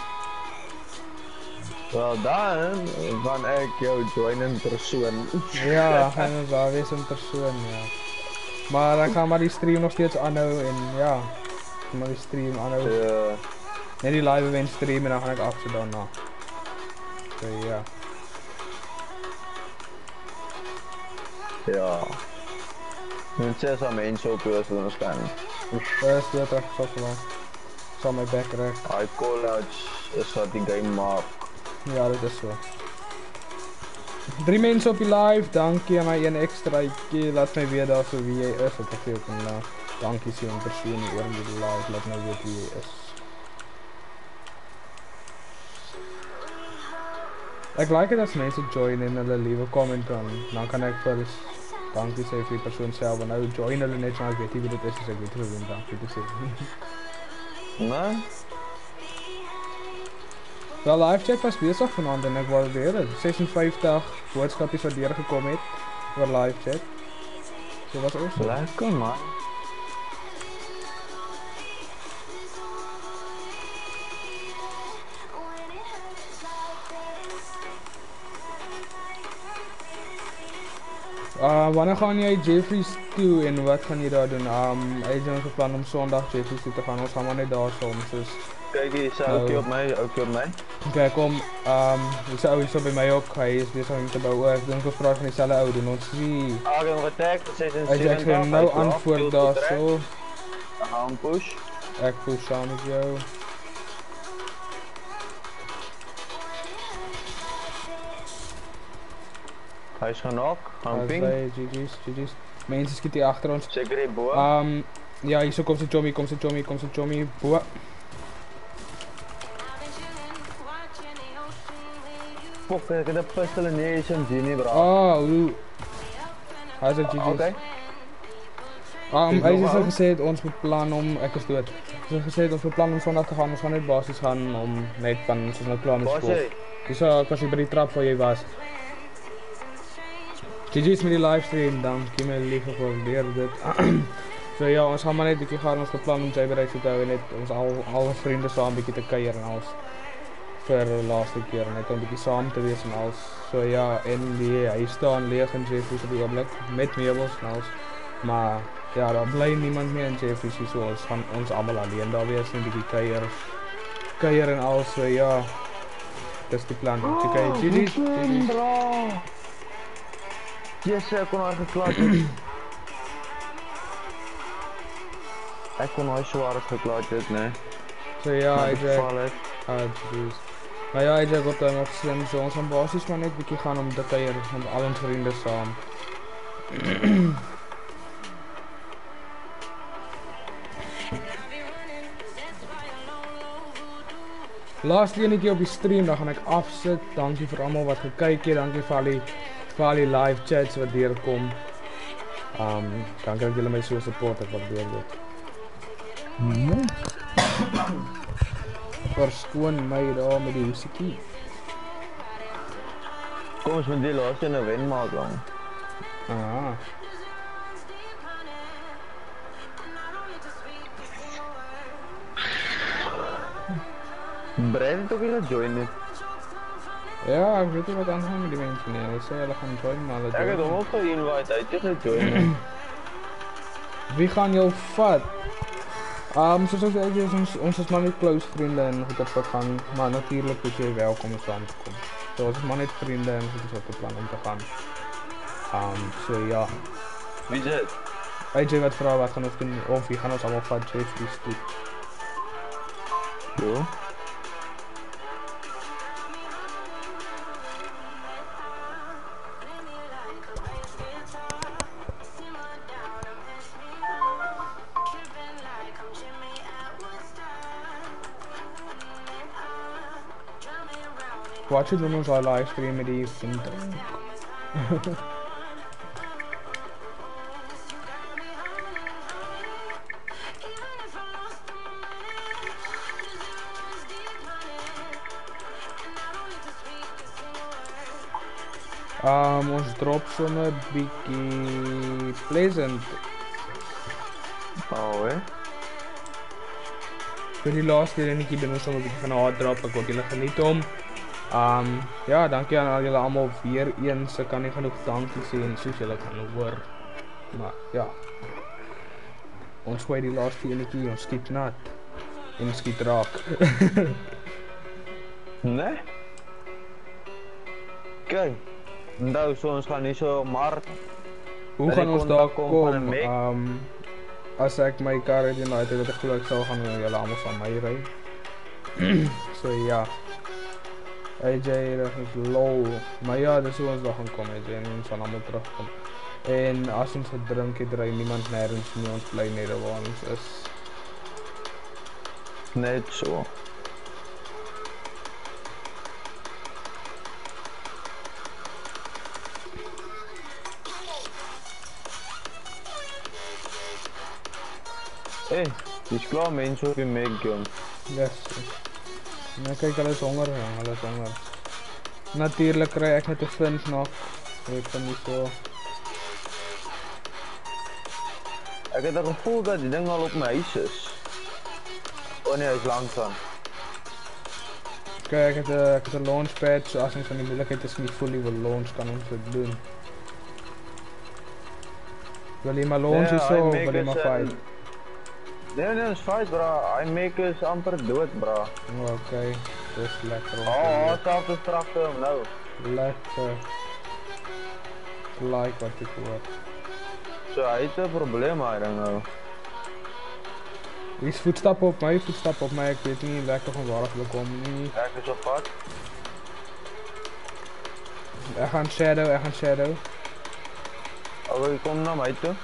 Wel dan van ek jou join in persoon. Ja, gaan ons daar wees in persoon, ja. Maar ek gaan maar die stream nog steeds aanhou en ja, ek gaan maar die stream aanhou. Ja. Net die live event stream en dan gaan ek af so daarna. So ja. Ja. En zes aan mensen op je zullen staan. Dat is weer terug zo gewoon. Zal mijn back recht. I call out is wat die game maakt. Ja, dat is zo. Drie mensen op je live, dank je aan mij een extra keer. Laat mij weten als wie jij is. Wat ik ook een dank je zien persoon die waarom je live. Laat mij weten wie jij is. Ik like het als mensen joinen en hulle liewe comment dan. Dan kan ik wel eens dankie sê vir die persoon self en nou join hulle net maar ek weet nie wie dit is as ek weet nie wie dankie te sê. Nee? Wel, live chat was besig vanaand en ek waardeer dit. sesenvyftig boodskapies wat deurgekom het oor live chat. So was awesome. Lekker man. Uh, wanneer gaan jy Jeffries toe en wat gaan jy daar doen? Um, hy het ons beplan om Sondag Jeffries toe te gaan, ons gaan maar net daar saam, soos... Kijk, hier is nou, oukie op my, oukie op my. Kijk, kom, um, dis ou hier so by my ook, hy is bezig om te bou, ek dink ons vraag van die selwe ou doen, ons sien... Ah, ek het getag, sesensewentig, ek gaan nou antwoord daar so. Dan gaan push. Ek push saam met jou. Hy is genoeg, gaan ping. G G's, G G's. Mense skiet hier agter ons. Seker die boa. Um, ja, hier so kom sy Chommy, kom sy Chommy, kom sy Chommy, boa. Fok, ek het 'n pistol en nie S M G nie, bro. Ah, hoe... Hy is het G G's. Okay. Um, hy het so gesê ons beplan om, ek is dood. Hy het gesê ons beplan om Sondag te gaan, ons gaan net basis gaan om net van, ons is nou klaar met skool. Hier so, ek was hier by die trap waar jy was. G G's met die livestream, dankie my lieve gewaardeer dit. So ja, ons gaan maar net bietjie gaan, ons beplan om jy bereid te hou en net ons al al vriende saam bietjie te kuier en alles vir die laaste keer net om bietjie saam te wees en alles. So ja, en die hy staan leeg in Jeffries op die oomblik met meubels en alles. Maar ja, daar bly niemand meer in Jeffries, so ons gaan ons almal alleen daar wees en bietjie kuier. Kuier en alles, so ja. Dis die plan. Jy kyk, G G's, G G's. Yes, ek kon haar geklaat het. Ek kon haar zwaar geklaat het, nee. So ja, Maar hy die sê... geval het. Ah, jeez. Maar ja, hy sê wat hy nog slim, so ons gaan basis maar net bietjie gaan om te kuier, met al ons vriende saam. Laaste enetjie op die stream, dan gaan ek afsit. Dankie vir almal wat gekyk het, dankie vir al die vir al die live chats wat deurkom. Um, dankie dat julle my so support, ek waardeer dit. Mm. Verskoon my daar met die musiekie. Kom ons met die laaste in 'n wen maak dan. Ah. Brad het ook hier gejoin het. Ja, ek weet nie wat aangaan met die mense nie. Hulle sê hulle gaan join, maar hulle Ek het hom ook ge-invite, hy het nie gejoin. Wie gaan jou vat? Um, soos ek sê, ons, ons is maar net close vriende en goed wat gaan, maar natuurlijk is jy welkom om saam te kom. So ons is maar net vriende en goed wat te plan om te gaan. Um, so ja. Wie is dit? A J wat vra wat gaan ons doen, of wie gaan ons allemaal vat, Jeffries toe. Jo. Watch het doen ons al livestream met die vriend. Um, ons drop sommer bietjie Pleasant. Oh, hè? Vir die laaste enetjie ben ons sommer bietjie gaan hard drop, ek hoop julle geniet hom. Um, ja, dankie aan al julle almal weer eens, ek kan nie genoeg dankie sê en soos julle kan hoor. Maar ja, ons gooi die laaste enetjie, ons skiet nat en skiet raak. Nee? Kijk, nou so ons gaan nie so maar... Hoe gaan ons daar kom? Um, as ek my kar het en daai tyd dat ek glo ek sal gaan en julle almal van my ry. So ja. A J, dat is lol. Maar ja, dis hoe ons daar gaan kom, A J, en ons gaan allemaal terugkom. En as ons gedrink het, ry niemand nergens nie, ons bly net waar ons is. Net so. Hey, dis klaar mense op die Meg, jong. Yes. Nou kyk, hulle is honger, ja, hulle is honger. Natuurlijk kry ek net 'n fins nog. Ek kan nie so. Ek het 'n gevoel dat die ding al op my huis is. Oh nee, hy is langs aan. Kijk, ek het 'n ek het 'n launchpad, so as ons van die moeilikheid is nie fully wil launch kan ons dit doen. Wil jy maar launch Nee, so hy of make wil jy is, maar uh, fight? Nee, nee, is fight, bra. I make is amper dood, bra. Oh, okay, dis lekker om Oh, te oh, self te straf vir hom nou. weet. Lekker. Like wat ek hoor. So, hy het 'n probleem hy ding nou. Hier is voetstappe op my, voetstappe op my, ek weet nie lekker van waar af hulle kom nie. Ek is op pad. Ek gaan shadow, ek gaan shadow. Oh, hy kom na my toe.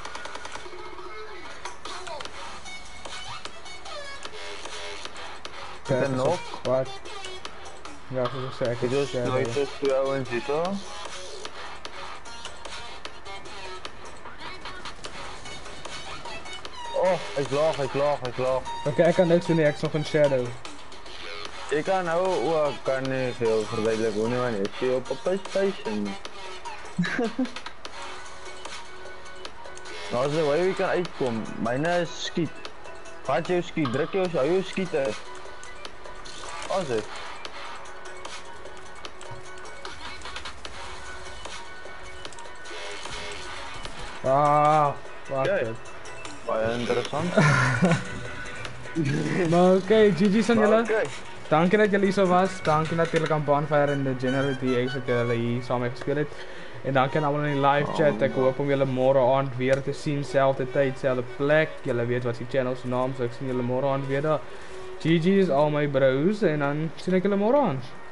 Kijk, en is nog? op Wat? Ja, soos ek sê, ek Dit is is shadow. nou is twee ouens hier so. Oh, hy's laag, hy's laag, hy's laag. Ok, ek kan niks doen nie, ek is nog in shadow. Ek kan nou ook kan nie veel verduidelik hoe nie, want ek sê op 'n PlayStation. Nou as jy hoe jy kan uitkom, myne is skiet. Vat jou skiet, druk jou, hou jou skiet uit. As dit. Ah, wacht Kijk. het. Baie interessant. Maar oké, G G's aan julle. Okay. Dankie dat julle hier so was. Dankie natuurlijk aan Bonfire en de Generate X dat julle hier saam mee gespeel het. En dankie aan almal in die live chat. Ek hoop om julle môre aand weer te sien, selfde tyd, selfde plek. Julle weet wat die channel se naam is, so ek sien julle môre aand weer daar. G G's al my bros en dan sien ek julle môre aand.